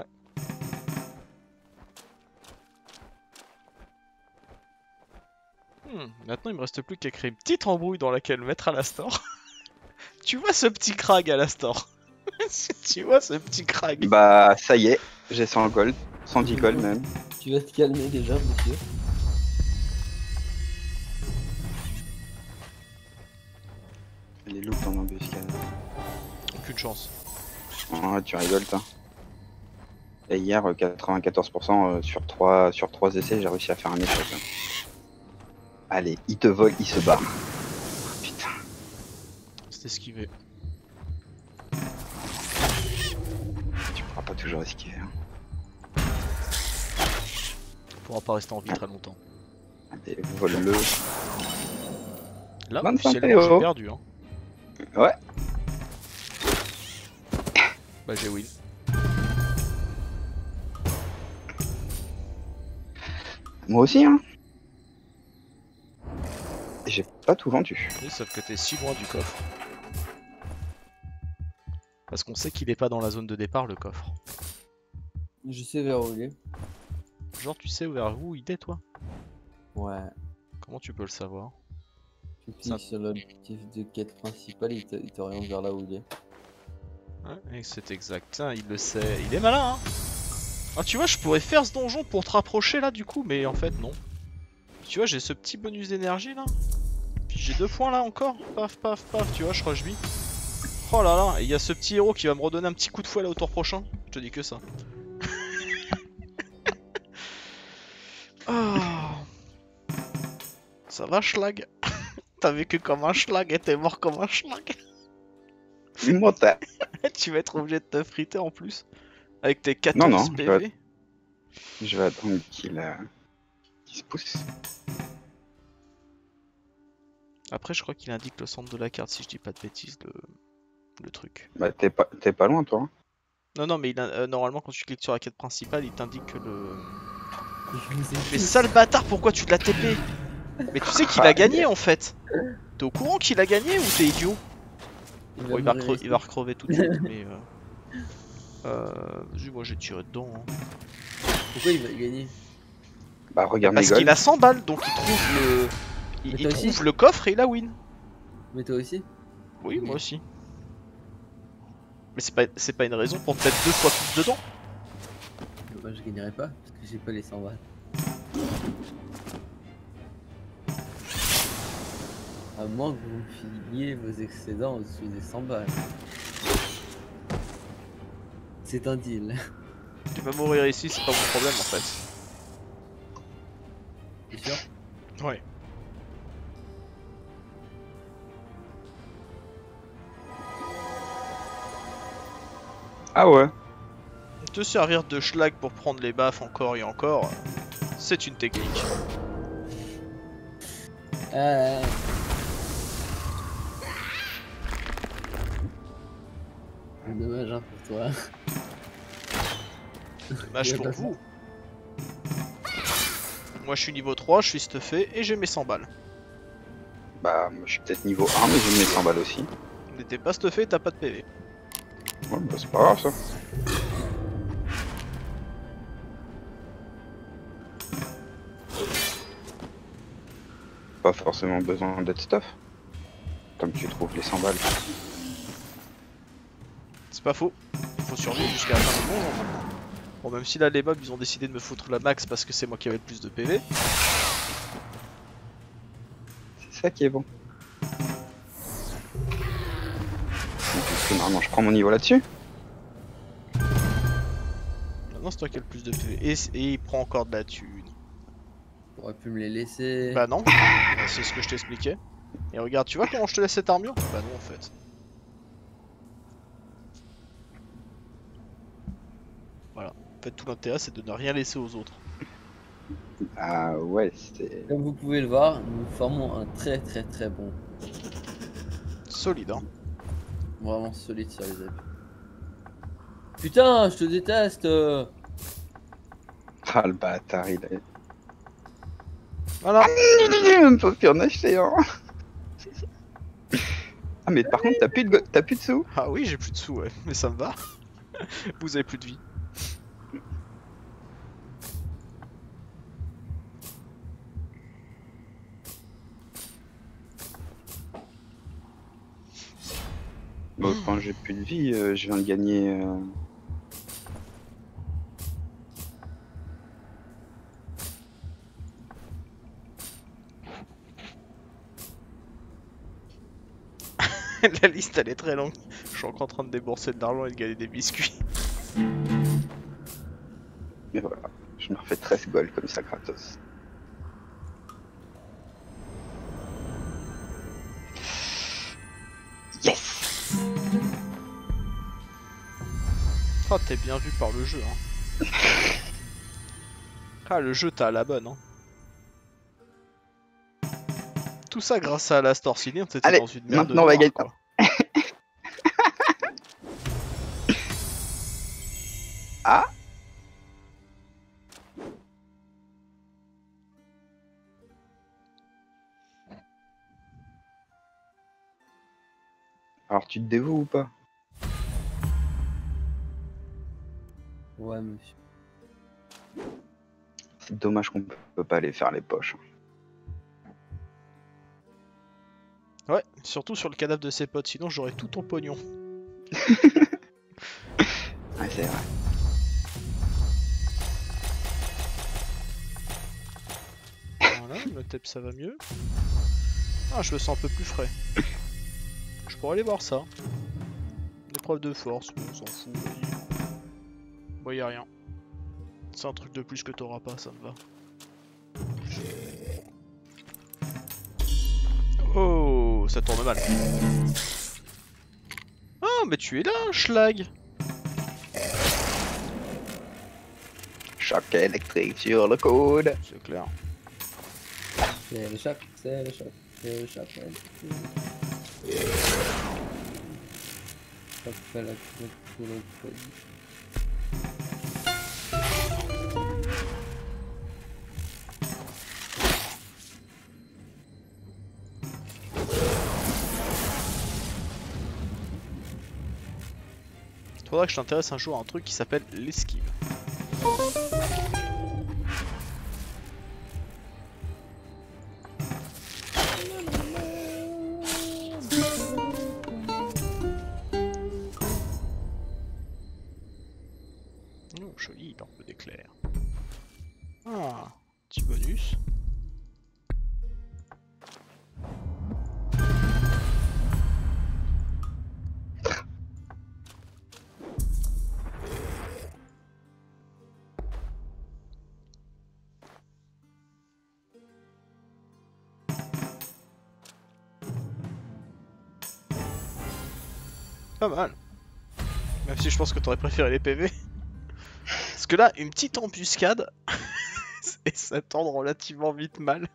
Hmm, maintenant il me reste plus qu'à créer une petite embrouille dans laquelle mettre Alastor. Tu vois ce petit Krag Alastor? Tu vois ce petit Krag? Bah ça y est, j'ai cent gold, cent dix gold même. Tu vas te calmer déjà, monsieur. Les loups en embuscade. Aucune chance. Ah, tu rigoles toi. Et hier, euh, quatre-vingt-quatorze pour cent euh, sur trois sur trois essais, j'ai réussi à faire un échec. hein. Allez, il te vole, il se barre. Putain. C'est esquivé. Tu pourras pas toujours esquiver. Hein. On pourra pas rester en vie très longtemps. Allez, vole-le. Là, vingt-cinq officiellement, j'ai P O. perdu. Hein. Ouais. Bah, j'ai win. Moi aussi, hein. Et j'ai pas tout vendu. Oui, sauf que t'es si loin du coffre. Parce qu'on sait qu'il est pas dans la zone de départ, le coffre. Je sais vers où il est. Genre, tu sais vers où il est, toi? Ouais. Comment tu peux le savoir? Tu Ça- cliques sur l'objectif de quête principale, il te- il t'oriente vers là où il est. Ouais, et c'est exact. Tiens, il le sait. Il est malin, hein? Ah, tu vois, je pourrais faire ce donjon pour te rapprocher là, du coup, mais en fait, non. Tu vois, j'ai ce petit bonus d'énergie là. Puis j'ai deux points là encore. Paf, paf, paf. Tu vois, je crois que je vis. Oh là là, et il y a ce petit héros qui va me redonner un petit coup de fouet là au tour prochain. Je te dis que ça. Ah. Ça va, schlag? T'as vécu comme un schlag et t'es mort comme un schlag. Mental. Tu vas être obligé de te friter en plus. Avec tes Non, quatorze non, je vais, P V. je vais attendre qu'il euh, qu'il se pousse. Après, je crois qu'il indique le centre de la carte, si je dis pas de bêtises, le, le truc. Bah, t'es pas, t'es pas loin, toi. Hein. Non, non, mais il a- euh, normalement, quand tu cliques sur la quête principale, il t'indique que le. Je vous ai Mais tous. sale bâtard, pourquoi tu l'as T P? Mais tu sais qu'il a gagné en fait. T'es au courant qu'il a gagné ou t'es idiot? Il Bon, il va, mourir recre- ici. il va recrever tout de suite, mais. Euh... Euh... vas-y, moi j'ai tiré dedans. Hein. Pourquoi il va gagner? Bah, regarde Parce mes qu'il golds. a cent balles, donc il trouve le. Il, Mais il toi aussi trouve le coffre et il a win. Mais toi aussi? Oui, Oui. moi aussi. Mais c'est pas, c'est pas une raison pour te mettre deux fois plus dedans. Moi je gagnerai pas, parce que j'ai pas les cent balles. À moins que vous me filiez vos excédents au-dessus des cent balles. C'est un deal. Tu vas mourir ici, c'est pas mon problème en fait. T'es sûr? Ouais. Ah ouais. Te servir de schlag pour prendre les baffes encore et encore, c'est une technique. Ah, dommage hein, pour toi. Dommage Il y a pour pas vous. Moi je suis niveau trois, je suis stuffé et j'ai mes cent balles. Bah, moi, je suis peut-être niveau un, mais j'ai mes cent balles aussi. Mais t'es pas stuffé, t'as pas de P V. Ouais, bah, c'est pas grave, ça. Pas forcément besoin d'être stuff. Tant que tu trouves les cent balles. C'est pas faux. Il faut survivre jusqu'à la fin du monde. Bon, même si là les mobs ils ont décidé de me foutre la max parce que c'est moi qui avais le plus de P V. C'est ça qui est bon. Donc, normalement, je prends mon niveau là-dessus. Maintenant c'est toi qui as le plus de P V. Et, et il prend encore de la thune. T'aurais pu me les laisser. Bah non, c'est ce que je t'expliquais. Et regarde, tu vois comment je te laisse cette armure? Bah non en fait. Voilà. En fait tout l'intérêt c'est de ne rien laisser aux autres. Ah ouais, c'est... Comme vous pouvez le voir, nous formons un très très très bon. Solide hein. Vraiment solide sur les appuis. Putain, je te déteste euh. Ah le bâtard, il est... Voilà. On peut plus en acheter, hein. Ah mais par contre, t'as plus de, go- t'as plus de sous. Ah oui j'ai plus de sous ouais, mais ça me va. Vous avez plus de vie. Bon, quand j'ai plus de vie, euh, je viens de gagner... euh, La liste elle est très longue. Je suis encore en train de débourser de l'argent et de gagner des biscuits. Mais voilà, je me refais treize gold comme ça gratos. Yes. Ah t'es bien vu par le jeu hein. Ah le jeu t'as à la bonne hein. Tout ça grâce à la Storcini, on était Allez, dans une merde maintenant on va noire, gagner. quoi. Ah. Alors tu te dévoues ou pas? Ouais, monsieur. Dommage qu'on peut pas aller faire les poches. Ouais, surtout sur le cadavre de ses potes, sinon j'aurais tout ton pognon. Ouais, c'est vrai. Voilà, le tape ça va mieux. Ah, je me sens un peu plus frais. Je pourrais aller voir ça. Une épreuve de force, mais on s'en fout. Bon, y a rien. C'est un truc de plus que t'auras pas, ça me va. Oh, ça tourne mal. Ah, mais tu es là, Schlag. Choc électrique sur le coude. C'est clair. C'est le choc, c'est le choc, c'est le choc. Ouais. Choc électrique sur le coude. Faudra que je t'intéresse un jour à un truc qui s'appelle l'esquive. Oh, joli, lampe d'éclair. Ah, petit bonus. Pas mal. Même si je pense que t'aurais préféré les P V. Parce que là, une petite embuscade, et ça tend relativement vite mal.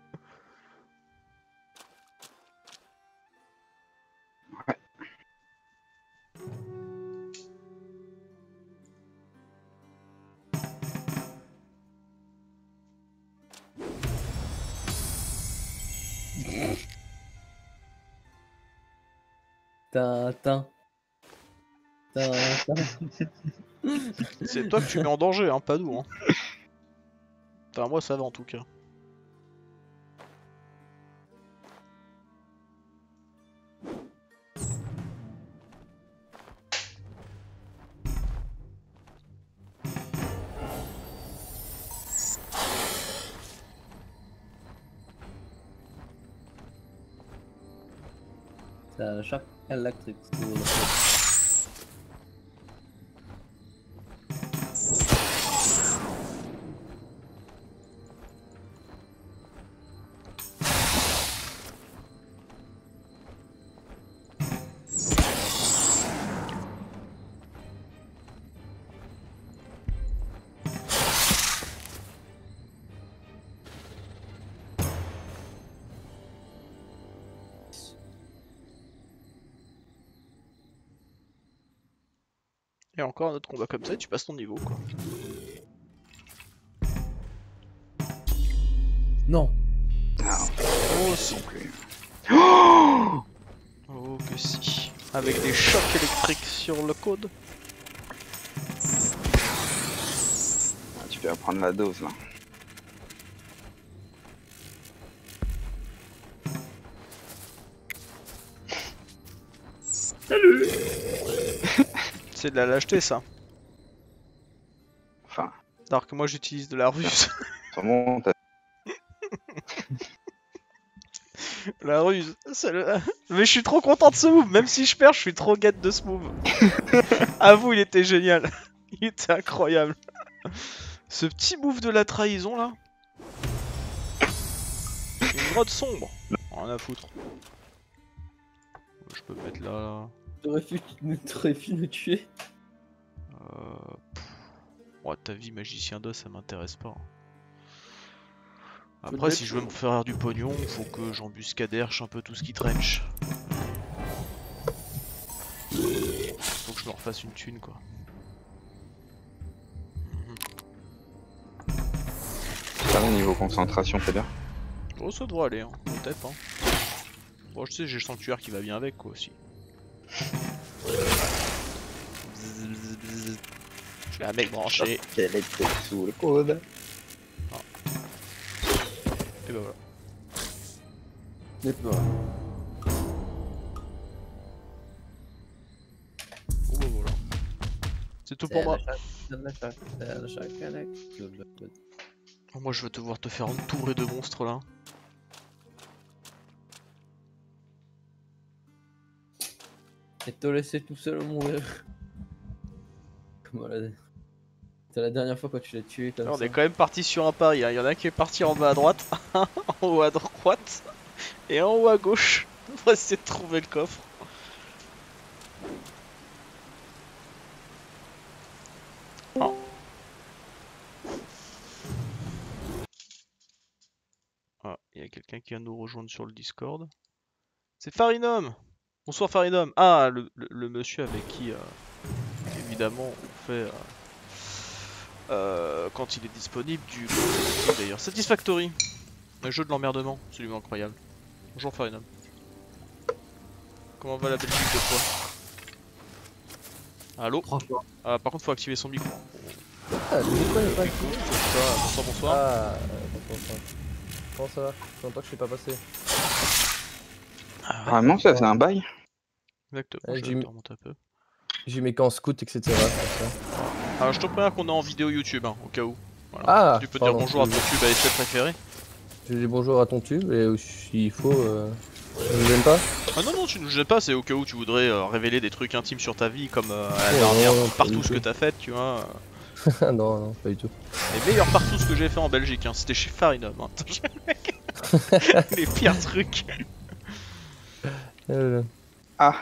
Tintin. Tintin. C'est toi que tu mets en danger, hein, pas nous. Hein. Enfin, moi ça va en tout cas. C'est un choc électrique sur le coude. Et encore un autre combat comme ça et tu passes ton niveau quoi. Non. Ah, Oh si. non plus. Oh que si. Avec des chocs électriques sur le code. Ah, tu peux prendre la dose là. C'est de la lâcheté ça. Enfin, Alors que moi j'utilise de la ruse. sûrement t'as La ruse, c'est le... Mais je suis trop content de ce move, même si je perds, je suis trop get de ce move. Avoue, il était génial. Il était incroyable. Ce petit move de la trahison là. Une grotte sombre. Rien à foutre. Je peux me mettre là. là. T'aurais pu, t'aurais pu nous tuer. Euh... Ouais, ta vie magicien d'os, ça m'intéresse pas. Après, si je veux me faire du pognon, faut que j'embuscade herche un peu tout ce qui trench. Faut que je me refasse une thune, quoi. Ça va, niveau concentration, c'est bien. Oh, ça devrait aller, hein. Au tep, hein. Bon, je sais, j'ai le sanctuaire qui va bien avec, quoi, aussi. Je suis un mec branché. Électrique sous le coude. Ah, Et bah voilà. Et voilà. Bon bah voilà. C'est tout pour moi. Oh, moi je vais devoir te faire entourer de monstres là. Et te laisser tout seul mourir. Comment la... C'est la dernière fois quand tu l'as tué comme Alors, on ça. est quand même parti sur un pari, hein. Il y en a un qui est parti en bas à droite, un en haut à droite et un en haut à gauche. On va essayer de trouver le coffre. Oh. Ah, il y a quelqu'un qui vient nous rejoindre sur le Discord. C'est Farinum. Bonsoir Farinum. Ah, le, le, le monsieur avec qui, euh, évidemment, on fait, euh, euh, quand il est disponible, du d'ailleurs. Satisfactory. Un jeu de l'emmerdement, absolument incroyable. Bonjour Farinum. Comment va la Belgique de fois? Allô? Ah, par contre, faut activer son micro. Ah, le micro n'est pas activé. Bonsoir, bonsoir, bonsoir. Ah, euh, bonsoir. Comment ça va? Ça fait longtemps que je suis pas passé. Ah, Vraiment, ça faisait un bail. exactement, Ouais, je j'ai vais mis- te remonter un peu. J'ai mis qu'en scout, et cetera. c'est ça. Alors, je te préviens qu'on est en vidéo YouTube, hein, au cas où. Voilà. Ah, Tu peux pardon, dire bonjour à ton excuse-moi. tube à essai préféré. Je dis bonjour à ton tube et s'il faut, euh... je ne l'aime pas. Ah non, non, tu nous jettes pas, c'est au cas où tu voudrais euh, révéler des trucs intimes sur ta vie, comme euh, à la Oh, dernière non, non, pas partout du ce que tout. t'as fait, tu vois. non, non, pas du tout. Les meilleurs partout ce que j'ai fait en Belgique, hein, c'était chez Farinum. Hein. Les pires trucs. Euh, Ah,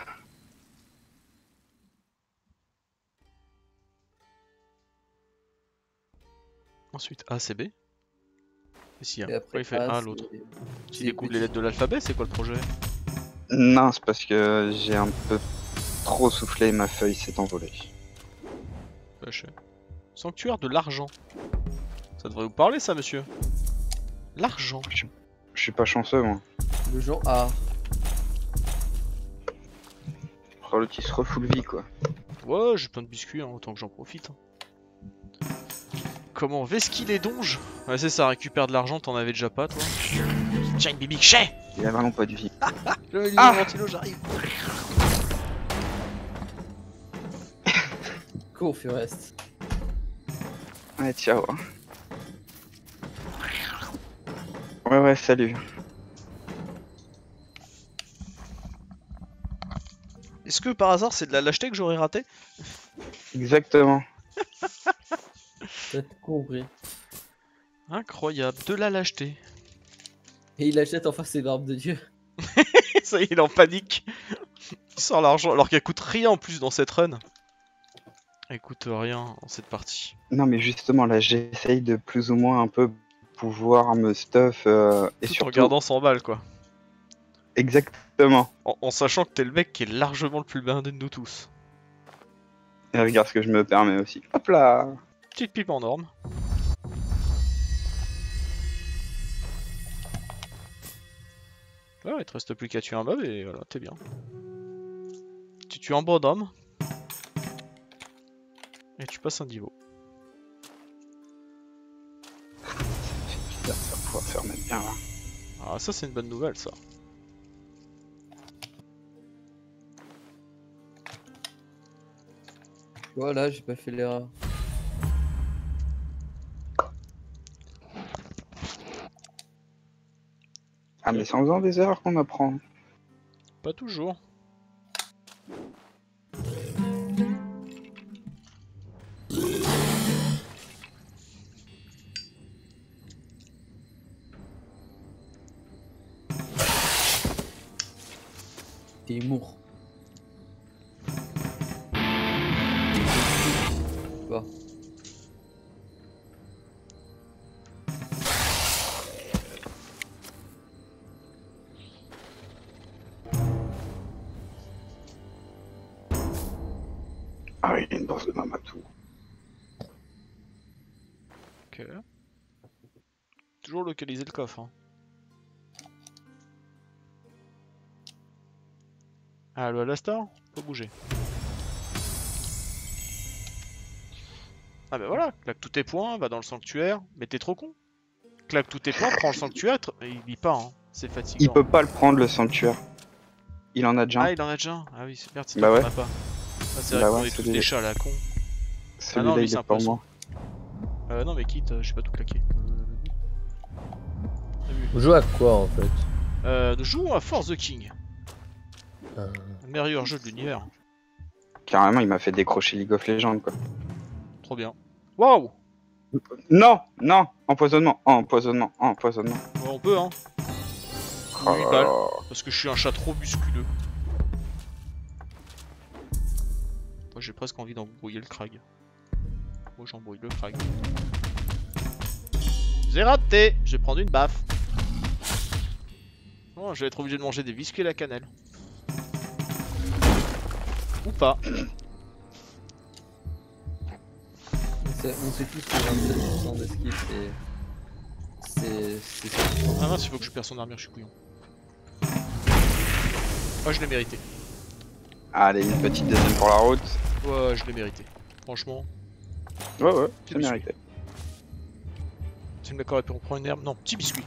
Ensuite, A, C, B. Et si, hein. Et après, Pourquoi il fait A, A c'est- l'autre? Tu c'est découvres petit. les lettres de l'alphabet, c'est quoi le projet? non, c'est parce que j'ai un peu trop soufflé et ma feuille s'est envolée. Bah, je sais. Sanctuaire de l'argent. Ça devrait vous parler ça, monsieur. L'argent. Je suis pas chanceux, moi. Le genre A. Oh, l'autre il se refoule vie, quoi. Ouais, j'ai plein de biscuits, hein, autant que j'en profite. hein. Comment Vesquille les donges? Ouais, c'est ça, récupère de l'argent, t'en avais déjà pas, toi. Tiens, une bibique, chais. Il a vraiment pas de vie. Je vais lui Ah dire, ventilo, j'arrive. Cours, Furest. Ouais, ciao. hein. Ouais, ouais, salut. Est-ce que par hasard c'est de la lâcheté que j'aurais raté? Exactement. T'as tout compris. Incroyable, de la lâcheté. Et il achète enfin ses barbes de Dieu. Ça y est, il est en panique. Il sort l'argent alors qu'elle coûte rien en plus dans cette run. Elle coûte rien dans cette partie. Non, mais justement, là, j'essaye de plus ou moins un peu pouvoir me stuff euh, et Tout en surtout... gardant cent balles quoi. Exactement. En, en sachant que t'es le mec qui est largement le plus blindé de nous tous. Et regarde ce que je me permets aussi. Hop là. Petite pipe en norme. Ouais, il te reste plus qu'à tuer un mob et voilà, t'es bien. Tu tues un bonhomme. Et tu passes un niveau. J'espère que ça va pouvoir faire mettre bien là. Ah, ça c'est une bonne nouvelle ça. Voilà, j'ai pas fait l'erreur. Ah, mais c'est en faisant des erreurs qu'on apprend. Pas toujours. T'es mour. Pas. Ah, il y a une bourse de Mamatou. Ok. Toujours localiser le coffre. Hein. Allo Alastor, faut bouger. Ah bah voilà, là que tous tes points, va dans le sanctuaire, mais t'es trop con. claque tous tes points, prends le sanctuaire, et il lit pas, hein. C'est fatigant. Il peut pas le prendre le sanctuaire. Il en a déjà un. Ah, il en a déjà un. Ah oui, c'est merde, c'est Bah toi ouais. qui en as pas. Ah, c'est Bah vrai qu'on ouais, est tous celui- des chats à la con. Celui-là, non, lui, il c'est est un pour poisson. moi. Euh, non, mais quitte, euh, j'ai pas tout claqué. T'as vu On joue à quoi en fait? Euh, nous jouons à Force the King, Euh, le meilleur jeu de l'univers. Carrément, il m'a fait décrocher League of Legends, quoi. Trop bien. Waouh! Non, non, empoisonnement, empoisonnement, empoisonnement. Ouais, on peut, hein. Oh huit là balles, là. parce que je suis un chat trop musculeux. Moi, j'ai presque envie d'embrouiller le crag. Moi, j'embrouille le crag. J'ai raté! Je vais prendre une baffe. Oh, je vais être obligé de manger des biscuits à la cannelle. Ou pas. On sait, on sait tous que vingt-sept pour cent d'esquive c'est. C'est. C'est ça. Ah mince, il faut que je perde son armure, je suis couillon. Ouais, je l'ai mérité. Allez, une petite deuxième pour la route. Ouais, je l'ai mérité. Franchement, Ouais, ouais, Petit c'est biscuit. mérité. si le mec aurait pu reprendre une herbe. Non, petit biscuit.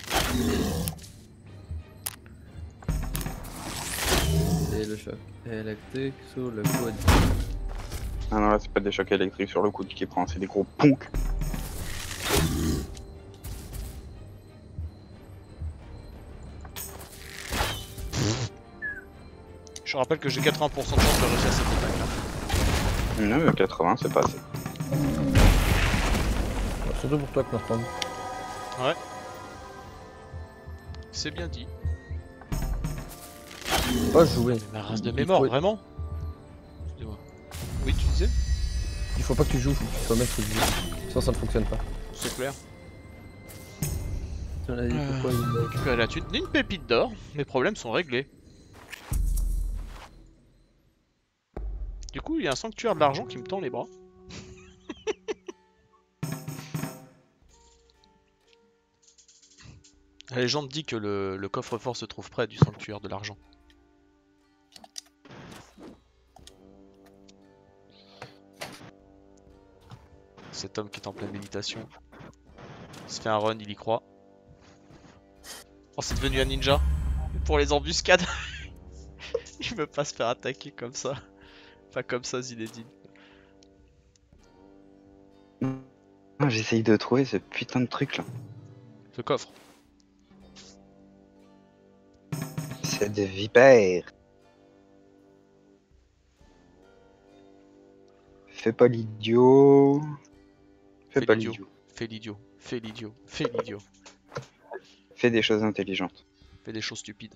C'est le choc électrique sur le coude. Ah non, là, c'est pas des chocs électriques sur le coude qui prend, c'est des gros ponks. Je rappelle que j'ai quatre-vingts pour cent de chance de réussir cette attaque là. Non, mais quatre-vingts, c'est pas assez. Surtout pour toi, Knarfan. C'est bien dit. Pas jouer. Ma race de Il mémoire, faut- vraiment? Excusez-moi. Oui, tu disais? Il faut pas que tu joues, faut que tu sois maître du jeu. Sinon ça ne fonctionne pas. C'est clair. Tu en as dit Euh, pourquoi il Récupérer la thune. Une pépite d'or. Mes problèmes sont réglés. Du coup, il y a un sanctuaire de l'argent qui me tend les bras. La légende dit que le, le coffre-fort se trouve près du sanctuaire de l'argent. Cet homme qui est en pleine méditation. Il se fait un run, il y croit. Oh, c'est devenu un ninja. Pour les embuscades. Il veut pas se faire attaquer comme ça. Enfin, comme ça, Zinedine. Ah, j'essaye de trouver ce putain de truc là. Ce coffre. C'est des vipères. Fais pas l'idiot. Fais Fais pas l'idiot. l'idiot. Fais l'idiot. Fais l'idiot. Fais l'idiot. Fais des choses intelligentes. Fais des choses stupides.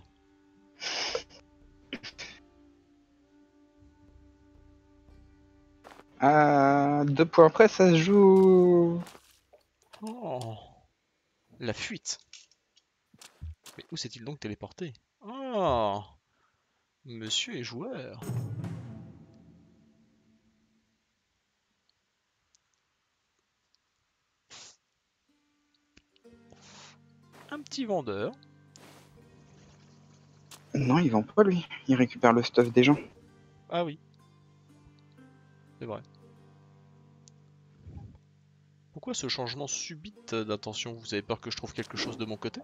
Ah, deux points après, ça se joue. Oh. La fuite. Mais où s'est-il donc téléporté? Oh. Monsieur est joueur. Un petit vendeur. Non, il vend pas lui. Il récupère le stuff des gens. Ah oui. C'est vrai. Pourquoi ce changement subit d'intention? Vous avez peur que je trouve quelque chose de mon côté?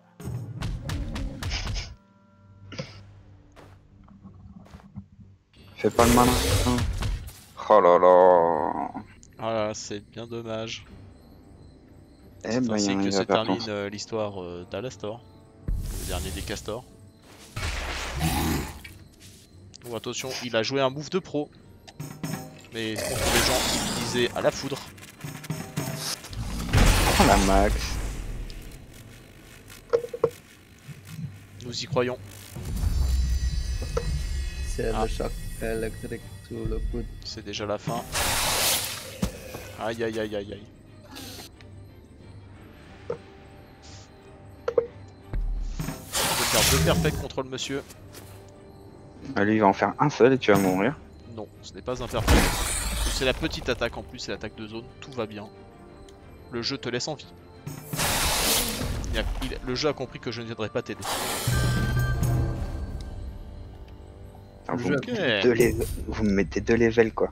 Fais pas le malin. Oh là là. Ah là, c'est bien dommage. Eh C'est ben, ainsi il y en a que qui se va faire termine penser. euh, l'histoire euh, d'Alastor, le dernier des castors. Oh, attention, il a joué un move de pro, mais contre les gens utilisés à la foudre. Oh la max. Nous y croyons. C'est Ah. le choc électrique sur le coude. C'est déjà la fin. Aïe aïe aïe aïe aïe. Je vais faire deux perfects contre le monsieur. Ah, lui, il va en faire un seul et tu vas mourir. Non, ce n'est pas un perfect. C'est la petite attaque en plus, c'est l'attaque de zone, tout va bien. Le jeu te laisse en vie. Il a- il- le jeu a compris que je ne viendrai pas t'aider. Enfin, vous, jeu, me ok. mettez deux level- vous me mettez deux levels quoi.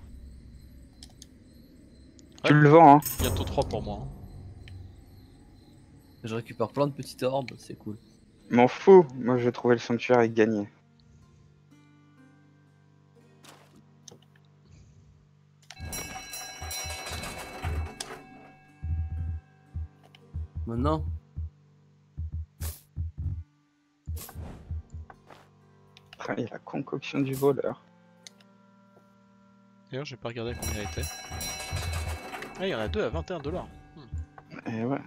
Ouais. Tu le vends hein. Bientôt trois pour moi. hein. Je récupère plein de petites orbes, c'est cool. M'en fous, moi je vais trouver le sanctuaire et gagner. Maintenant, Après, il y a la concoction du voleur. D'ailleurs, j'ai pas regardé combien il était. Ah, il y en a deux à vingt et un dollars. Et ouais.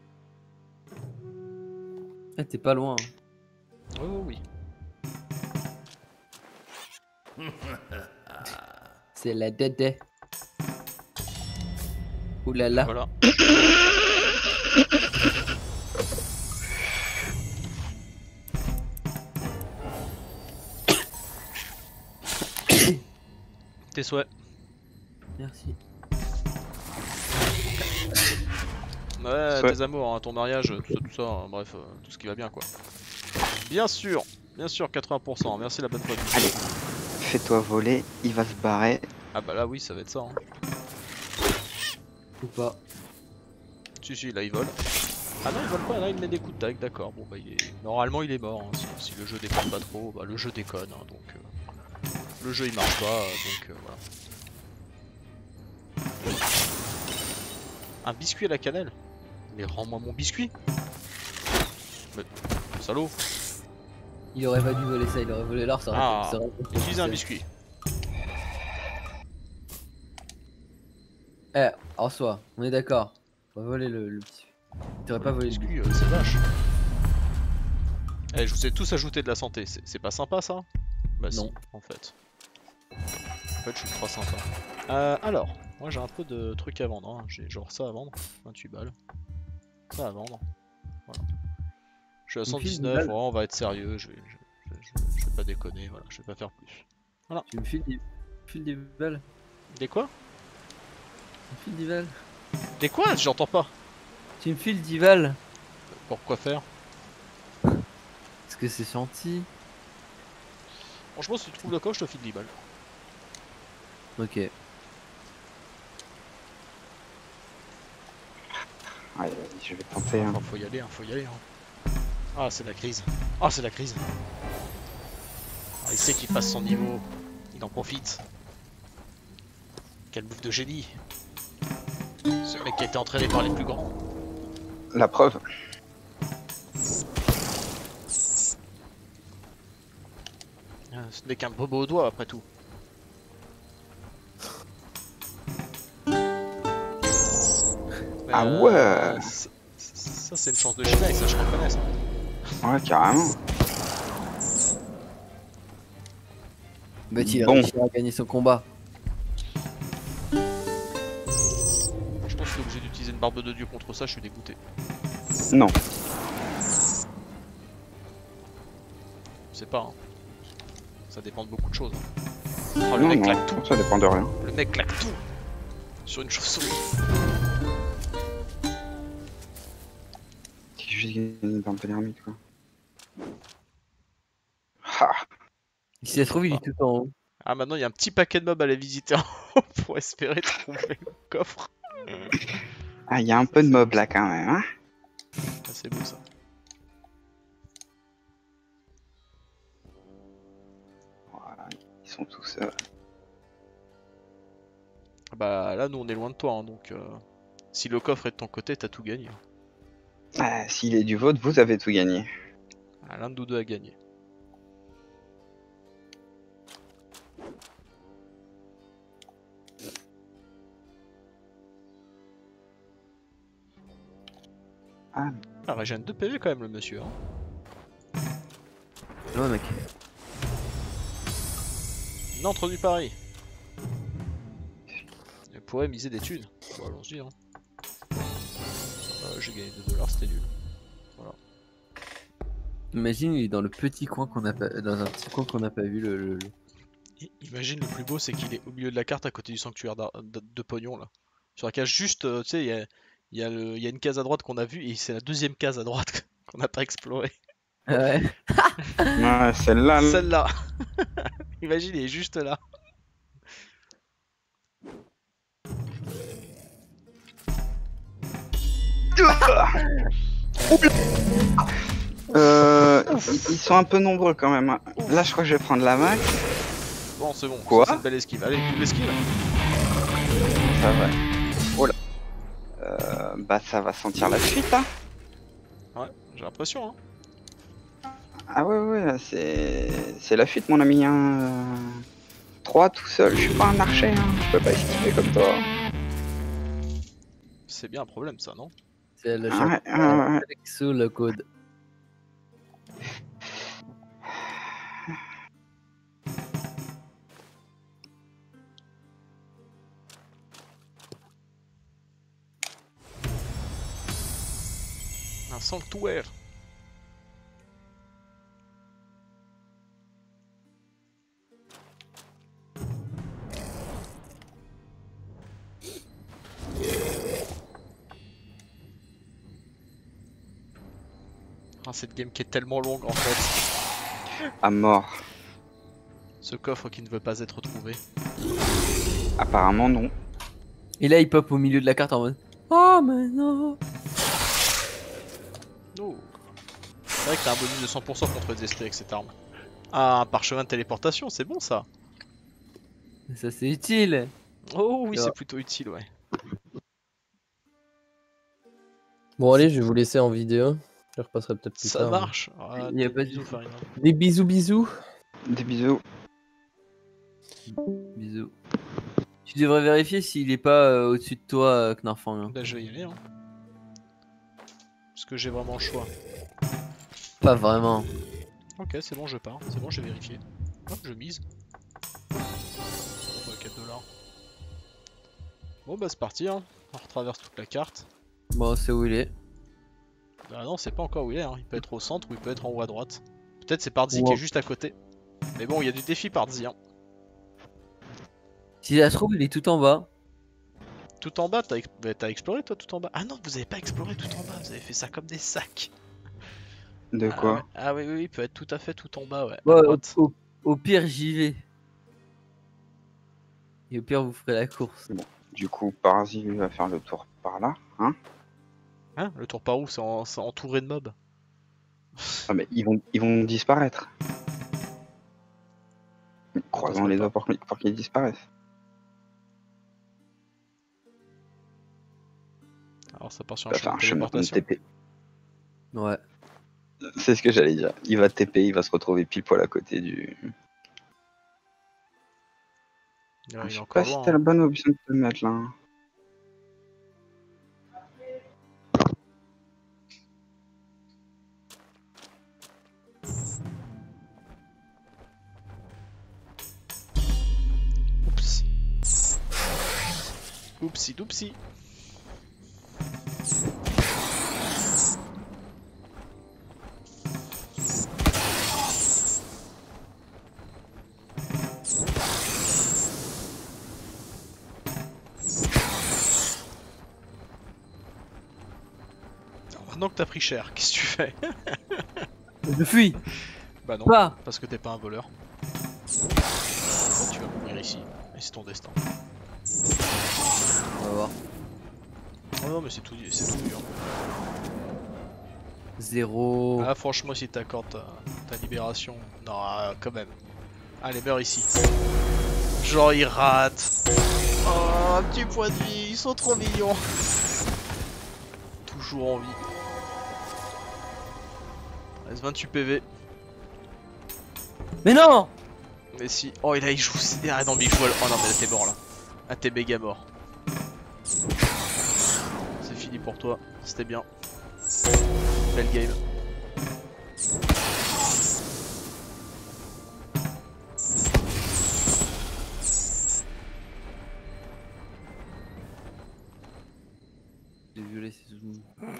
eh, t'es pas loin. hein. Oh oui. C'est la dédé. Oulala. Voilà. Tes souhaits. Merci. Ouais, Souhait. tes amours, hein, ton mariage, tout ça, tout ça, hein, bref, euh, tout ce qui va bien quoi. Bien sûr, bien sûr, quatre-vingts pour cent, merci la bonne foi. Allez, fais-toi voler, il va se barrer. Ah bah là oui, ça va être ça. Hein. Ou pas. Si si, là il vole. Ah non, il vole pas, là il met des coups de tag, d'accord. Bon bah il est... Normalement il est mort, hein. si, si le jeu déconne pas trop, bah le jeu déconne, hein, donc... Euh... Le jeu il marche pas, euh, donc euh, voilà. Un biscuit à la cannelle? Mais rends-moi mon biscuit! Mais... Salaud! Il aurait pas dû voler ça, il aurait volé l'or, ça aurait Ah, ça aurait été- Utilisez un biscuit. Eh, en soi, on est d'accord. On va voler le, le petit. T'aurais pas volé le biscuit, euh, c'est vache. Eh, je vous ai tous ajouté de la santé, c'est c'est pas sympa ça? Bah Non. si, en fait. En fait, je suis trop sympa. Euh, alors, moi j'ai un peu de trucs à vendre, hein. J'ai genre ça à vendre, vingt-huit balles. Ça à vendre, voilà. Je suis à Une cent file dix-neuf, de ouais, on va être sérieux, je vais, je, je- je- je vais pas déconner, voilà, je vais pas faire plus. Tu me files des, files des balles. Des quoi? Tu me files des balles. Des quoi? J'entends pas. Tu me files dix balles. Pourquoi faire? Parce que c'est gentil. Franchement, si tu trouves le coche, je te file dix balles. Ok. Allez, vas-y, je vais tenter. Hein. Enfin, faut y aller, hein, faut y aller. Hein. Ah, c'est la crise. Ah, c'est la crise. Ah, il sait qu'il passe son niveau. Il en profite. Quelle bouffe de génie. Ce mec qui a été entraîné par les plus grands. La preuve. Ah, ce n'est qu'un bobo au doigt après tout. Ah Euh, ouais. Ça, ça, c'est une chance de Chine, ça je reconnais ça. Ouais, carrément. Bah, il a Bon. réussi à gagner son combat. Je pense que je suis obligé d'utiliser une barbe de dieu contre ça, je suis dégoûté. Non. Je sais pas, hein. Ça dépend de beaucoup de choses. Hein. Oh, le non, mec non, claque tout. ça dépend de rien. Le mec claque tout sur une chauve-souris. C'est juste une barbe de l'ermite, quoi. Ah. Il s'est trouvé, il est tout en haut. Ah, maintenant il y a un petit paquet de mobs à aller visiter en haut pour espérer trouver le coffre. Ah, il y a un peu de mob là quand même, hein. Ah, c'est beau ça. Voilà, ils sont tous seuls. Bah là nous on est loin de toi, hein, donc euh, si le coffre est de ton côté, t'as tout gagné. Ah, s'il est du vôtre, vous avez tout gagné. Ah, l'un de nous deux a gagné. Ah, Ah, régène deux P V quand même le monsieur. Hein. Ouais, mec. Il entre du pari. Il pourrait miser des thunes. Bon, allons-y. Hein. Euh, J'ai gagné deux dollars, c'était nul. Imagine, il est dans le petit coin qu'on a pas, dans un petit coin qu'on n'a pas vu le. le- le- I- Imagine le plus beau, c'est qu'il est au milieu de la carte à côté du sanctuaire d'ar- de, de pognon là. Sur la case juste, euh, tu sais, il y a, il y, a le- il y a une case à droite qu'on a vue et c'est la deuxième case à droite qu'on n'a pas explorée. Ouais. ouais, celle-là. là. Celle-là. Imagine, il est juste là. Euh, ils, ils sont un peu nombreux quand même. Hein. Là, je crois que je vais prendre la max. Bon, c'est bon. Quoi? C'est une belle esquive. Allez, double esquive. Ça va. Oh là. Euh, bah, ça va sentir la fuite, là. Ouais, j'ai l'impression, hein. Ah ouais, ouais, c'est c'est la fuite, mon ami. Hein. trois tout seul, je suis pas un archer. Hein. Je peux pas esquiver comme toi. C'est bien un problème, ça, non? C'est le Ouais, champ. ouais, ouais. Sous le code. Un sanctuaire. Ah, cette game qui est tellement longue en fait. À mort. Ce coffre qui ne veut pas être trouvé. Apparemment, non. Et là, il pop au milieu de la carte en mode oh, mais non. Oh. C'est vrai que t'as un bonus de cent pour cent contre les esprits avec cette arme. Ah, un parchemin de téléportation, c'est bon ça. Ça, c'est utile. Oh oui, Ouais. c'est plutôt utile, ouais. Bon, allez, je vais vous laisser en vidéo. Je repasserai peut-être plus Ça tard. marche. Ah, Y a des pas de bisous, soucis. Farina. Des bisous, bisous. Des bisous. Bisous. Tu devrais vérifier s'il est pas euh, au-dessus de toi, euh, Knarfang. Hein. Bah, je vais y aller, hein. Parce que j'ai vraiment le choix. Pas vraiment. Ok, c'est bon, je pars. C'est bon, j'ai vérifié. Hop, je mise. On va quatre dollars. Bon, bah, c'est parti, hein. On retraverse toute la carte. Bon, c'est où il est. Bah, non, c'est pas encore où il est, hein. Il peut être au centre ou il peut être en haut à droite. Peut-être c'est Pardzi Wow. qui est juste à côté. Mais bon, il y a du défi Pardzi, hein. Si ça se trouve, il est tout en bas. Tout en bas, t'as ex- bah, t'as exploré toi tout en bas? Ah non, vous avez pas exploré tout en bas, vous avez fait ça comme des sacs. De Ah, quoi? ouais. Ah oui, oui, oui, il peut être tout à fait tout en bas, ouais. à Ouais, au, droite. au- au pire, j'y vais. Et au pire, vous ferez la course. Du coup, Parasi lui va faire le tour par là. Hein? Hein? Le tour par où? C'est en- c'est entouré de mobs. Ah, mais ils vont, ils vont disparaître. Croisons Attends, les pas. doigts pour, qu'ils- pour qu'ils disparaissent. Alors ça part sur Il un va faire chemin un de chemin de téléportation. T P. Ouais. C'est ce que j'allais dire. Il va T P, il va se retrouver pile poil à côté du. Ouais, il Je est sais encore pas si loin. t'as la hein. bonne option de te mettre là. hein. Oups. Oupsi doupsi. Alors, maintenant que t'as pris cher, qu'est-ce que tu fais? Je fuis. Bah non, Pas. parce que t'es pas un voleur. Bon, tu vas mourir ici, et c'est ton destin. On va voir. Oh non mais c'est tout, c'est tout dur. Zéro. Ah franchement si t'accordes ta, ta libération, non ah, quand même. Allez meurs ici. Genre il rate. Oh un petit point de vie, ils sont trop mignons. Toujours en vie. Reste vingt-huit P V. Mais non. Mais si. Oh et là il joue. Ah non mais il joue à... Oh non mais là t'es mort là. Ah t'es méga mort. C'est fini pour toi. C'était bien. Belle game. J'ai violé ses souvenirs.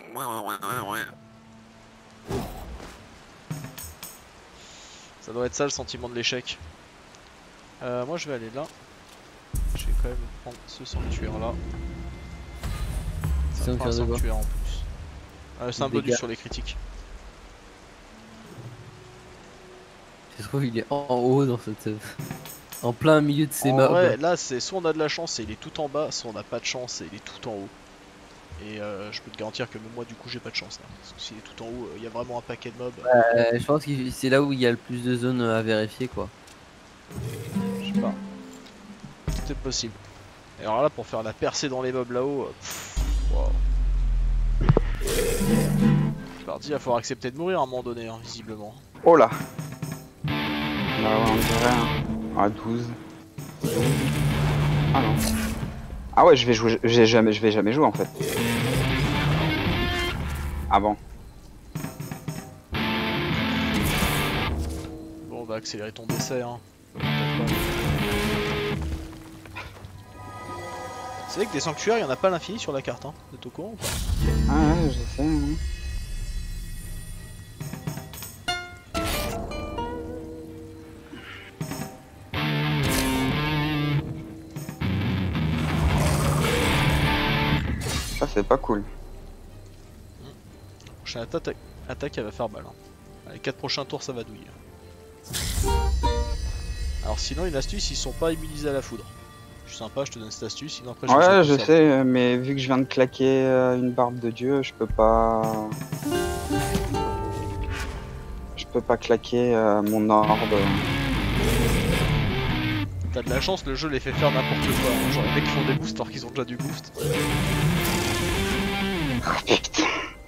Ça doit être ça le sentiment de l'échec. Euh, moi je vais aller là. Je vais quand même prendre ce sanctuaire là. Ça me fera un Sanctuaire de quoi? sanctuaire en plus. Euh, c'est un Des bonus dégâts. sur les critiques. Ça se trouve, il est en haut dans cette. En plein milieu de ces En mobs. vrai, là c'est soit on a de la chance et il est tout en bas, soit on n'a pas de chance et il est tout en haut. Et euh, je peux te garantir que même moi du coup j'ai pas de chance là. Parce que s'il est tout en haut, il y a vraiment un paquet de mobs. Euh, je pense que c'est là où il y a le plus de zones à vérifier quoi. Je sais pas. Tout est possible. Et alors là pour faire la percée dans les mobs là-haut, euh, waouh. Je leur dis, il va falloir accepter de mourir à un moment donné, hein, visiblement. Oh là. Bah ouais, on dirait hein. Ah douze. Ah non. Ah ouais, je vais jouer, j'ai jamais, je vais jamais jouer en fait. Ah bon. Bon, on va accélérer ton décès, hein. C'est vrai que des sanctuaires, il y en a pas à l'infini sur la carte, hein. Vous êtes au courant ou pas? Ah ouais, je sais. Hein. Ça c'est pas cool. La prochaine attaque, attaque elle va faire mal. Hein. Les quatre prochains tours, ça va douiller. Alors sinon, une astuce, ils sont pas immunisés à la foudre. Je suis sympa, je te donne cette astuce, sinon après je Ouais, sais je tout sais, mais vu que je viens de claquer euh, une barbe de dieu, je peux pas... Je peux pas claquer euh, mon orbe. T'as de la chance, le jeu les fait faire n'importe quoi. Hein. Genre les mecs font des boosts alors qu'ils ont déjà du boost. Putain.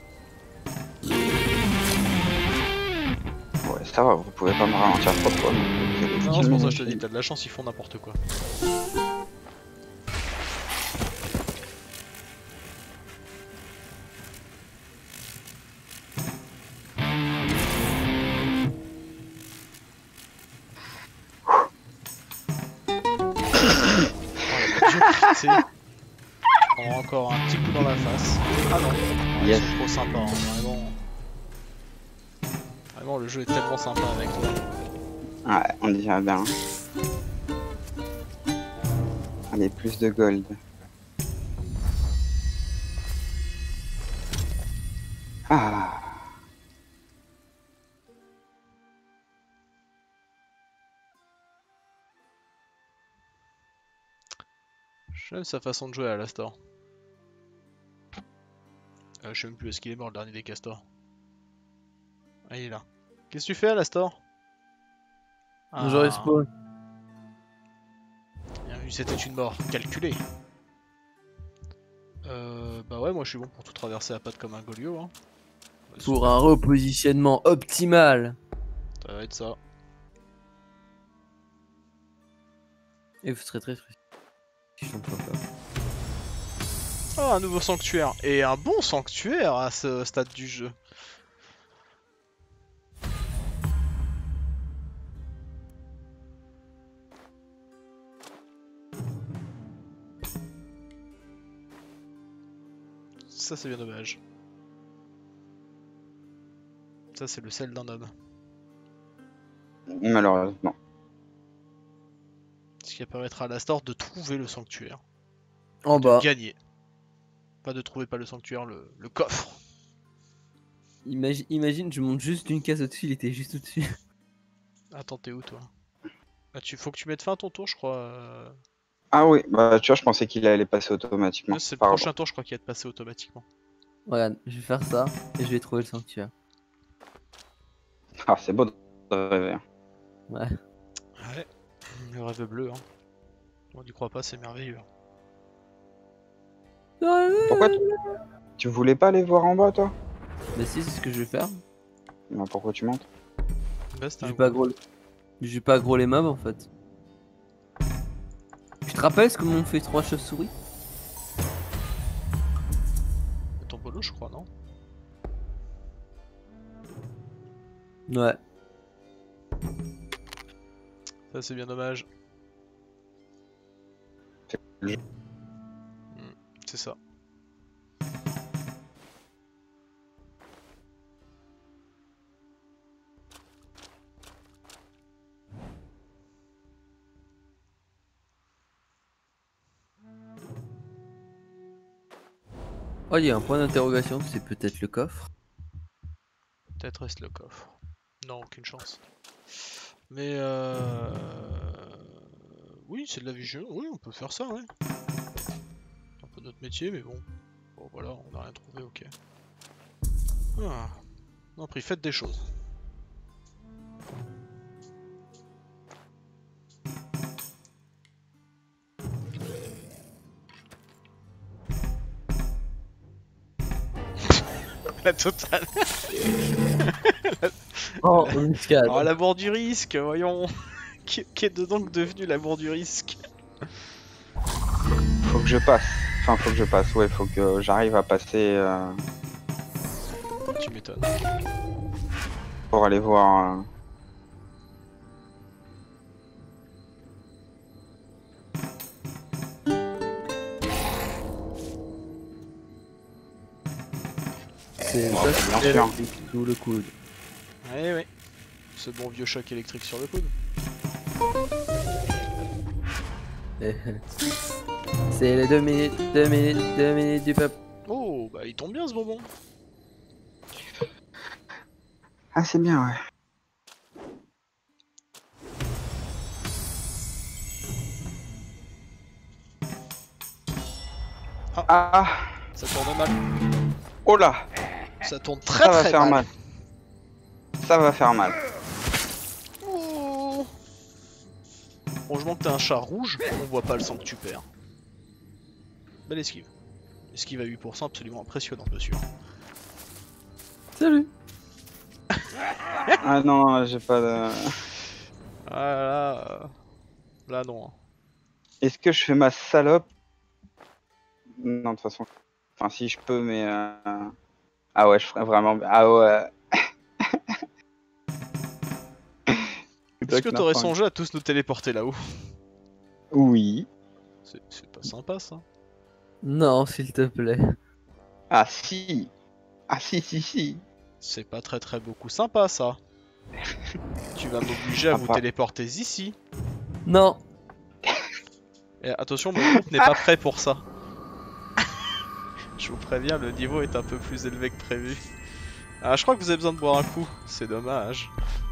Ouais, ça va, vous pouvez pas me ralentir trop trop. Non, c'est pour ça que je te dis, t'as de la chance, ils font n'importe quoi. C'est encore un petit coup dans la face. Ah non, ouais, Yes. c'est trop sympa, hein. Vraiment. Vraiment, le jeu est tellement sympa avec toi. Ouais, on dirait bien. Allez, plus de gold. Ah. J'aime sa façon de jouer à Alastor. Euh, je sais même plus, est-ce qu'il est mort le dernier des castors? Ah, il est là. Qu'est-ce que tu fais, Alastor? Je respawn. Bien vu, c'était une mort calculée. Euh, bah ouais, moi je suis bon pour tout traverser à pattes comme un Golio. Hein. Pour un repositionnement optimal. Ça va être ça. Et vous serez très triste. Oh, un nouveau sanctuaire. Et un bon sanctuaire à ce stade du jeu. Ça c'est bien dommage. Ça c'est le sel d'un homme. Malheureusement. Ce qui permettra à Alastor de trouver le sanctuaire. En de bas. gagner. Pas de trouver pas le sanctuaire, le, le coffre. Imagine, imagine, je monte juste d'une case au-dessus, il était juste au-dessus. Attends, t'es où toi? Ah, tu faut que tu mettes fin à ton tour, je crois. Euh... Ah oui, bah tu vois, je pensais qu'il allait passer automatiquement. C'est le Pardon. prochain tour, je crois qu'il va te passer automatiquement. Regarde, je vais faire ça et je vais trouver le sanctuaire. Ah, c'est beau de rêver. Hein. Ouais. Ouais, le rêve bleu. Hein. On n'y croit pas, c'est merveilleux. Pourquoi tu... tu voulais pas aller voir en bas, toi? Bah si, c'est ce que je vais faire. Bah pourquoi tu montes? Bah, c'est Je un vais pas gros- gros. Je vais pas gros les mobs en fait. Tu te rappelles ce que m'ont fait trois chauves-souris? ton polo, je crois, non? Ouais. Ça, c'est bien dommage. Le- Hmm, c'est ça. Oh, il y a un point d'interrogation, c'est peut-être le coffre. Peut-être reste le coffre. Non, aucune chance. Mais euh... oui, c'est de la vision. Oui, on peut faire ça, ouais. Un peu notre métier, mais bon. Bon, Bon voilà, on n'a rien trouvé, ok. Ah. Non, pris, faites des choses. La totale. Oh, muscade. Oh, l'amour du risque, voyons. Qui qui est donc devenu l'amour du risque? Faut que je passe. Enfin, faut que je passe, ouais, faut que j'arrive à passer euh, Tu m'étonnes. pour aller voir. euh, C'est Bon, ça, bien c'est sûr. sous le coude. Eh oui. Ce bon vieux choc électrique sur le coude. C'est les deux minutes, deux minutes, deux minutes du peuple. Oh, bah il tombe bien ce bonbon. Ah, c'est bien, ouais. Ah, Ça tourne mal. oh là, Ça tourne très ça va très faire mal. mal. Ça va faire mal. Oh. Heureusement que t'as un char rouge, on voit pas le sang que tu perds. Belle esquive. Esquive à huit pour cent, absolument impressionnante, monsieur. Salut. Ah non, j'ai pas de. Ah là, euh, là non. Est-ce que je fais ma salope? Non, de toute façon. Enfin, si je peux, mais. euh, Ah ouais, je ferais vraiment. Ah ouais. Est-ce que t'aurais songé à tous nous téléporter là-haut? Oui. C'est c'est pas sympa ça. Non, s'il te plaît. Ah si. Ah si, si, si. C'est pas très très beaucoup sympa ça. Tu vas m'obliger à vous Sympa. téléporter ici. Non. Et attention, mon groupe n'est pas prêt pour ça. Je vous préviens, le niveau est un peu plus élevé que prévu. Ah, je crois que vous avez besoin de boire un coup. C'est dommage.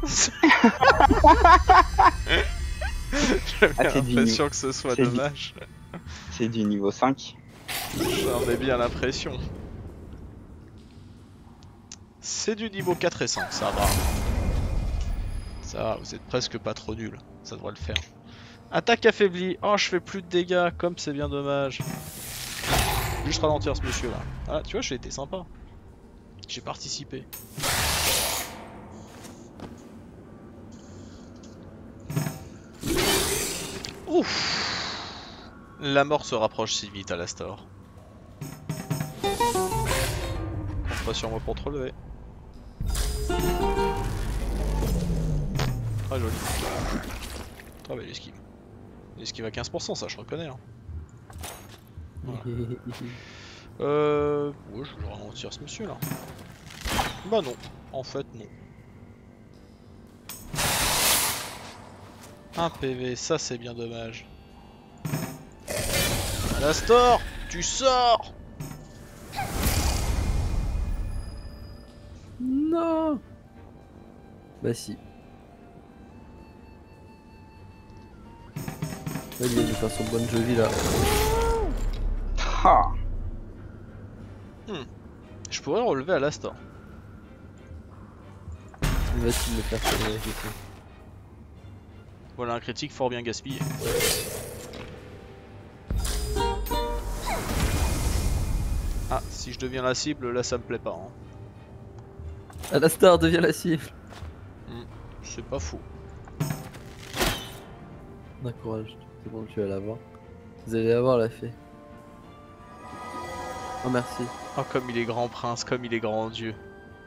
J'avais Ah, c'est du l'impression que ce soit c'est du- dommage. C'est du niveau cinq. J'en ai bien l'impression. C'est du niveau quatre et cinq, ça va. Ça va, vous êtes presque pas trop nul. Ça devrait le faire. Attaque affaiblie. Oh, je fais plus de dégâts, comme c'est bien dommage. Juste ralentir ce monsieur là. Ah, tu vois, j'ai été sympa. J'ai participé. Ouf. La mort se rapproche si vite à l'Astor. Compte pas sur moi pour te relever. Très joli. Très belle esquive. Esquive à quinze pour cent, ça je reconnais. Hein. Voilà. Euh... Ouais, je voulais ralentir ce monsieur là. Bah non, en fait non. Un P V, ça c'est bien dommage. L'Astor, tu sors! Non. Bah si. Vas-y, il va faire son Bon Jovi là. Ah. Je pourrais relever à l'Astor. Va-t-il me faire faire la question. Voilà un critique fort bien gaspillé. Ah, si je deviens la cible, là ça me plaît pas. Hein. Alastor devient la cible. C'est pas fou. D'un courage, c'est bon, tu vas l'avoir. Vous allez l'avoir la fée. Oh merci. Oh, comme il est grand prince, comme il est grand dieu.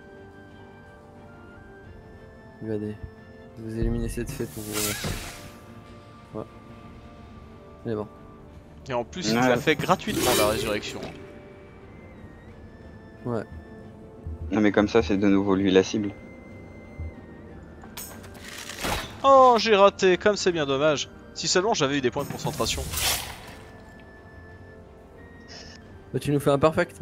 Regardez. Vous éliminez cette fée pour vous remercier. Ouais. Elle est bon. Et en plus, il Ouais. te l'a fait gratuitement la résurrection. Ouais. Non mais comme ça, c'est de nouveau lui la cible. Oh, j'ai raté, comme c'est bien dommage. Si seulement j'avais eu des points de concentration. Bah tu nous fais un perfect.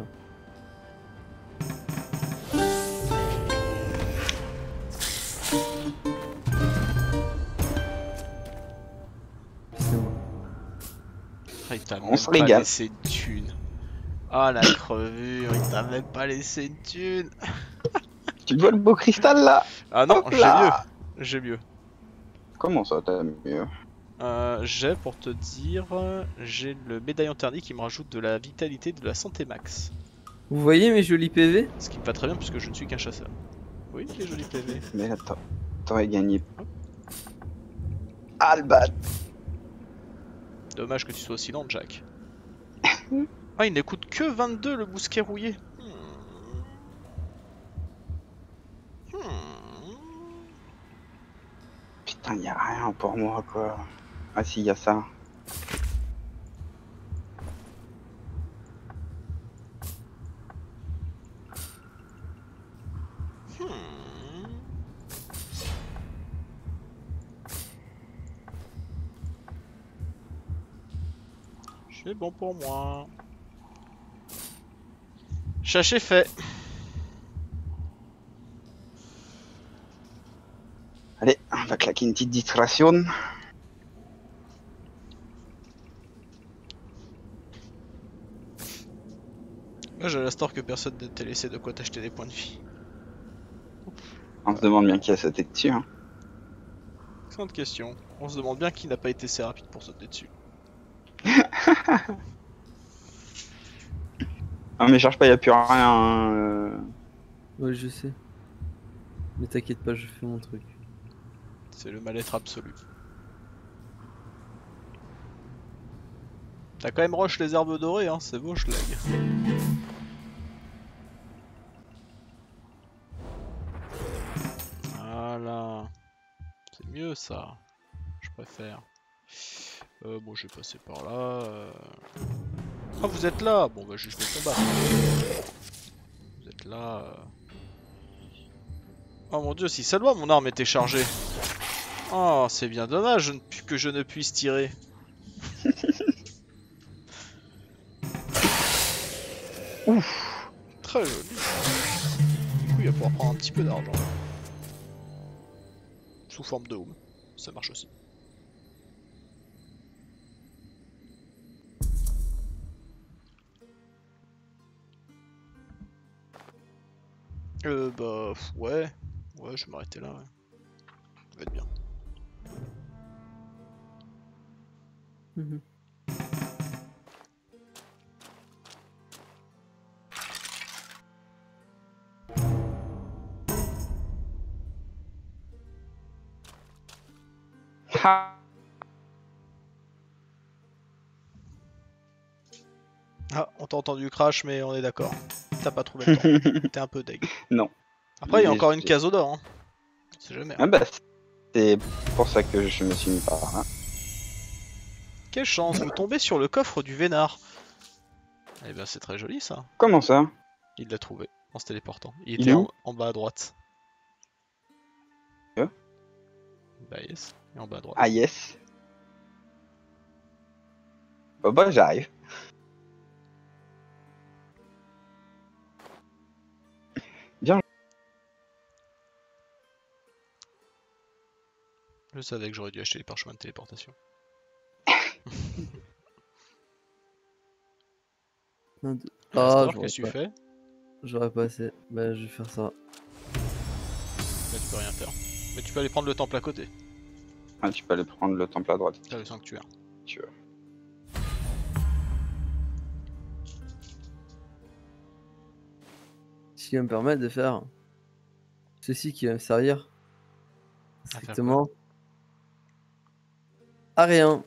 C'est bon. Ah, il t'a On même se pas régale. laissé de thunes. Ah la crevure, il t'a même pas laissé une thune. Tu veux le beau cristal là? Ah non, Hop j'ai là. mieux. J'ai mieux. Comment ça t'as mieux? Euh, j'ai pour te dire, j'ai le médaillon terni qui me rajoute de la vitalité et de la santé max. Vous voyez mes jolis P V? Ce qui me va très bien puisque je ne suis qu'un chasseur. Oui, les jolis P V. Mais attends, t'aurais gagné. Ah le bat. Dommage que tu sois aussi lent, Jack. Ah, il ne coûte que vingt-deux le mousquet rouillé. Hmm. Hmm. Putain, y a rien pour moi quoi. Ah si, y a ça. Hmm. C'est bon pour moi. Chaché fait. Allez, on va claquer une petite distraction. Moi j'ai l'instant que personne ne t'a laissé de quoi t'acheter des points de vie. On se demande bien qui a sauté dessus. Hein. Excellente question. On se demande bien qui n'a pas été assez rapide pour sauter dessus. Ah mais cherche pas, y a plus rien. Euh... Ouais, je sais. Mais t'inquiète pas, je fais mon truc. C'est le mal-être absolu. T'as quand même rush les herbes dorées, hein, c'est beau, je lag. Voilà. C'est mieux ça. Je préfère. Euh, bon, je vais passer par là. euh. Ah, vous êtes là. Bon, bah, je vais le combat. Vous êtes là. euh. Oh mon dieu, si seulement mon arme était chargée. Oh, c'est bien dommage je ne pu- que je ne puisse tirer. Ouf. Très joli. Du coup, il va pouvoir prendre un petit peu d'argent. Sous forme de home. Ça marche aussi. Euh, bah, ouais. Ouais, je vais m'arrêter là, ouais. Ça va être bien. Mhm. Ha. Ah, on t'a entendu crash, mais on est d'accord. T'as pas trouvé le temps. T'es un peu deg. Non. Après, il y a Mais encore une je- case au d'or, hein. On sait jamais. hein. Ah bah c'est pour ça que je me suis mis par là. Quelle chance, vous tombez sur le coffre du Vénard. Eh ben, c'est très joli ça. Comment ça? Il l'a trouvé en se téléportant. Il Il était est en, où en bas à droite. Euh Bah, yes. Et en bas à droite. Ah yes. Bah bah j'arrive. Bien. Je savais que j'aurais dû acheter les parchemins de téléportation. Un, deux- Ah, Ah, Astor, j'aurais qu'est-ce que tu pas, fais? j'aurais pas assez. Bah, je vais faire ça. Bah, tu peux rien faire. Mais tu peux aller prendre le temple à côté. Ah, tu peux aller prendre le temple à droite. T'as le sanctuaire. Si tu veux. Ce qui va me permettre de faire ceci qui va me servir À faire strictement à rien.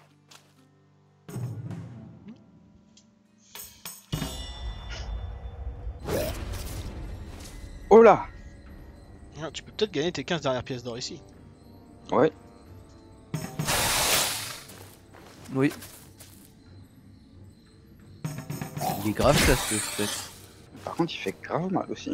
Oh là. Ah, tu peux peut-être gagner tes quinze dernières pièces d'or ici. Ouais. Oui. Il est grave ça ce espèce. Par contre il fait grave mal aussi.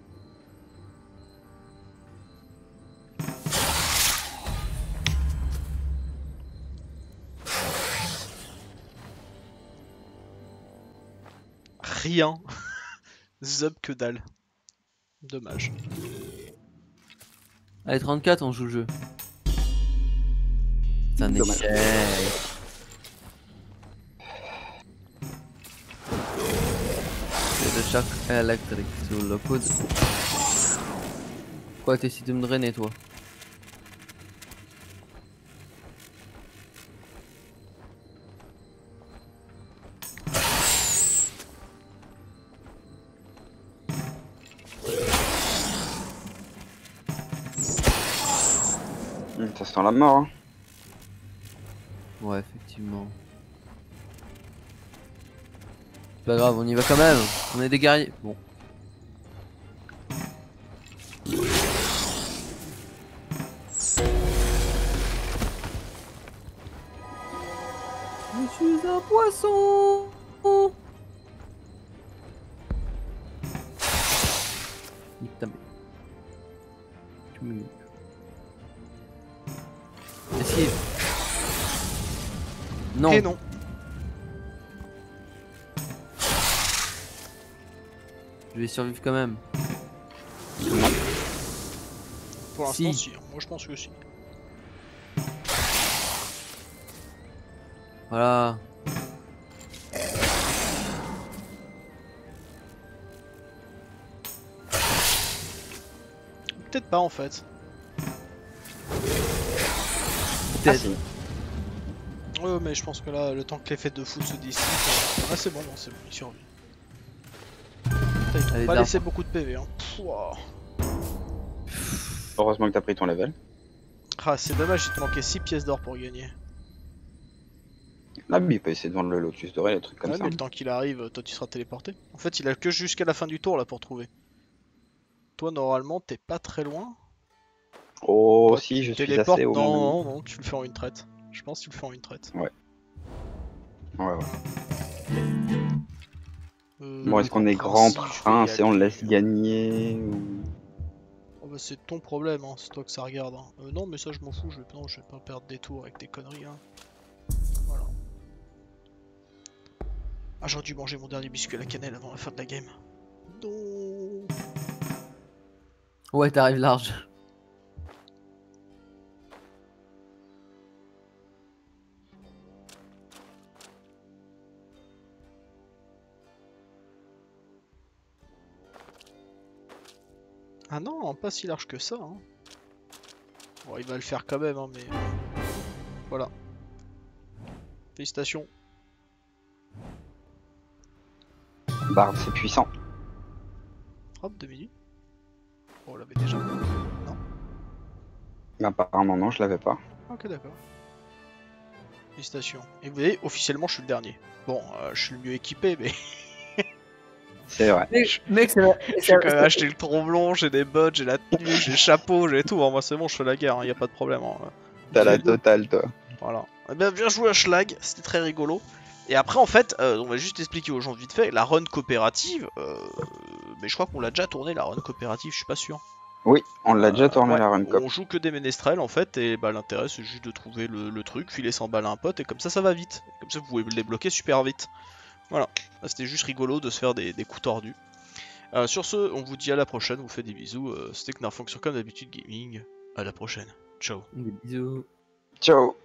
Rien. Zub que dalle. Dommage. Allez, trente-quatre, on joue le jeu. C'est un Dommage. échec. choc électrique sur le coude. Quoi, t'essaies de me drainer, toi? Hum, Ça sent la mort. Hein. Ouais, effectivement. C'est pas grave, on y va quand même. On est des guerriers. Bon. Je suis un poisson. Nique ta mère. Tu me... Esquive. Non. Et non. Je vais survivre quand même. Pour l'instant, Si. si. Moi, je pense que si. Voilà. Peut-être pas en fait. Ah, Peut-être. si. Ouais, mais je pense que là, le temps que l'effet de foot se dissipe. euh, Ah, c'est bon, non, c'est bon, il survit. Putain, ils t'ont Allez, pas d'arbre. laissé beaucoup de P V. Hein. Pouah. Heureusement que t'as pris ton level. Ah, c'est dommage, il te manquait six pièces d'or pour gagner. Là, mais il peut essayer de vendre le lotus doré, les trucs comme Ouais, ça. mais le temps qu'il arrive, toi tu seras téléporté. En fait, il a que jusqu'à la fin du tour là pour trouver. Toi, normalement, t'es pas très loin. Oh, Toi, si, je suis Téléporte, assez au non, moment. non, non, tu le fais en une traite. Je pense que tu le fais en une traite. Ouais, ouais. Euh, Bon, est-ce qu'on en est grand principe, je vais prince y et on le aller. laisse gagner ou... Oh, bah, c'est ton problème, hein. C'est toi que ça regarde. Hein. Euh, non, mais ça, je m'en fous. Je vais... Non, je vais pas perdre des tours avec tes conneries. Hein. Voilà. Ah, j'aurais dû manger mon dernier biscuit à la cannelle avant la fin de la game. Non. Ouais, t'arrives large. Ah non, pas si large que ça. Hein. Bon, il va le faire quand même, hein, mais... Voilà. Félicitations. Bard, c'est puissant. Hop, deux minutes. Oh, on l'avait déjà. Non. Mais apparemment, non, je l'avais pas. Ok, d'accord. Félicitations. Et vous voyez, officiellement, je suis le dernier. Bon, euh, je suis le mieux équipé, mais... C'est vrai. Mec, mec c'est la- J'ai quand même acheté le tromblon, j'ai des bottes, j'ai la tenue, j'ai le chapeau, j'ai tout. Hein. Moi, c'est bon, je fais la guerre, hein, y a pas de problème. Hein. T'as la totale, toi. Voilà. Eh bien, bien joué à Schlag, c'était très rigolo. Et après, en fait, euh, on va juste expliquer aux gens vite fait, la run coopérative, euh, mais je crois qu'on l'a déjà tourné, la run coopérative, je suis pas sûr. Oui, on l'a déjà tourné Ouais, la run cop. on joue que des ménestrels en fait, et bah l'intérêt c'est juste de trouver le, le truc, filer cent balles à un pote, et comme ça ça va vite. Comme ça vous pouvez le débloquer super vite. Voilà, c'était juste rigolo de se faire des, des coups tordus. Euh, sur ce, on vous dit à la prochaine, on vous fait des bisous. Euh, c'était Knarfonction comme d'habitude gaming. À la prochaine. Ciao. Des bisous. Ciao.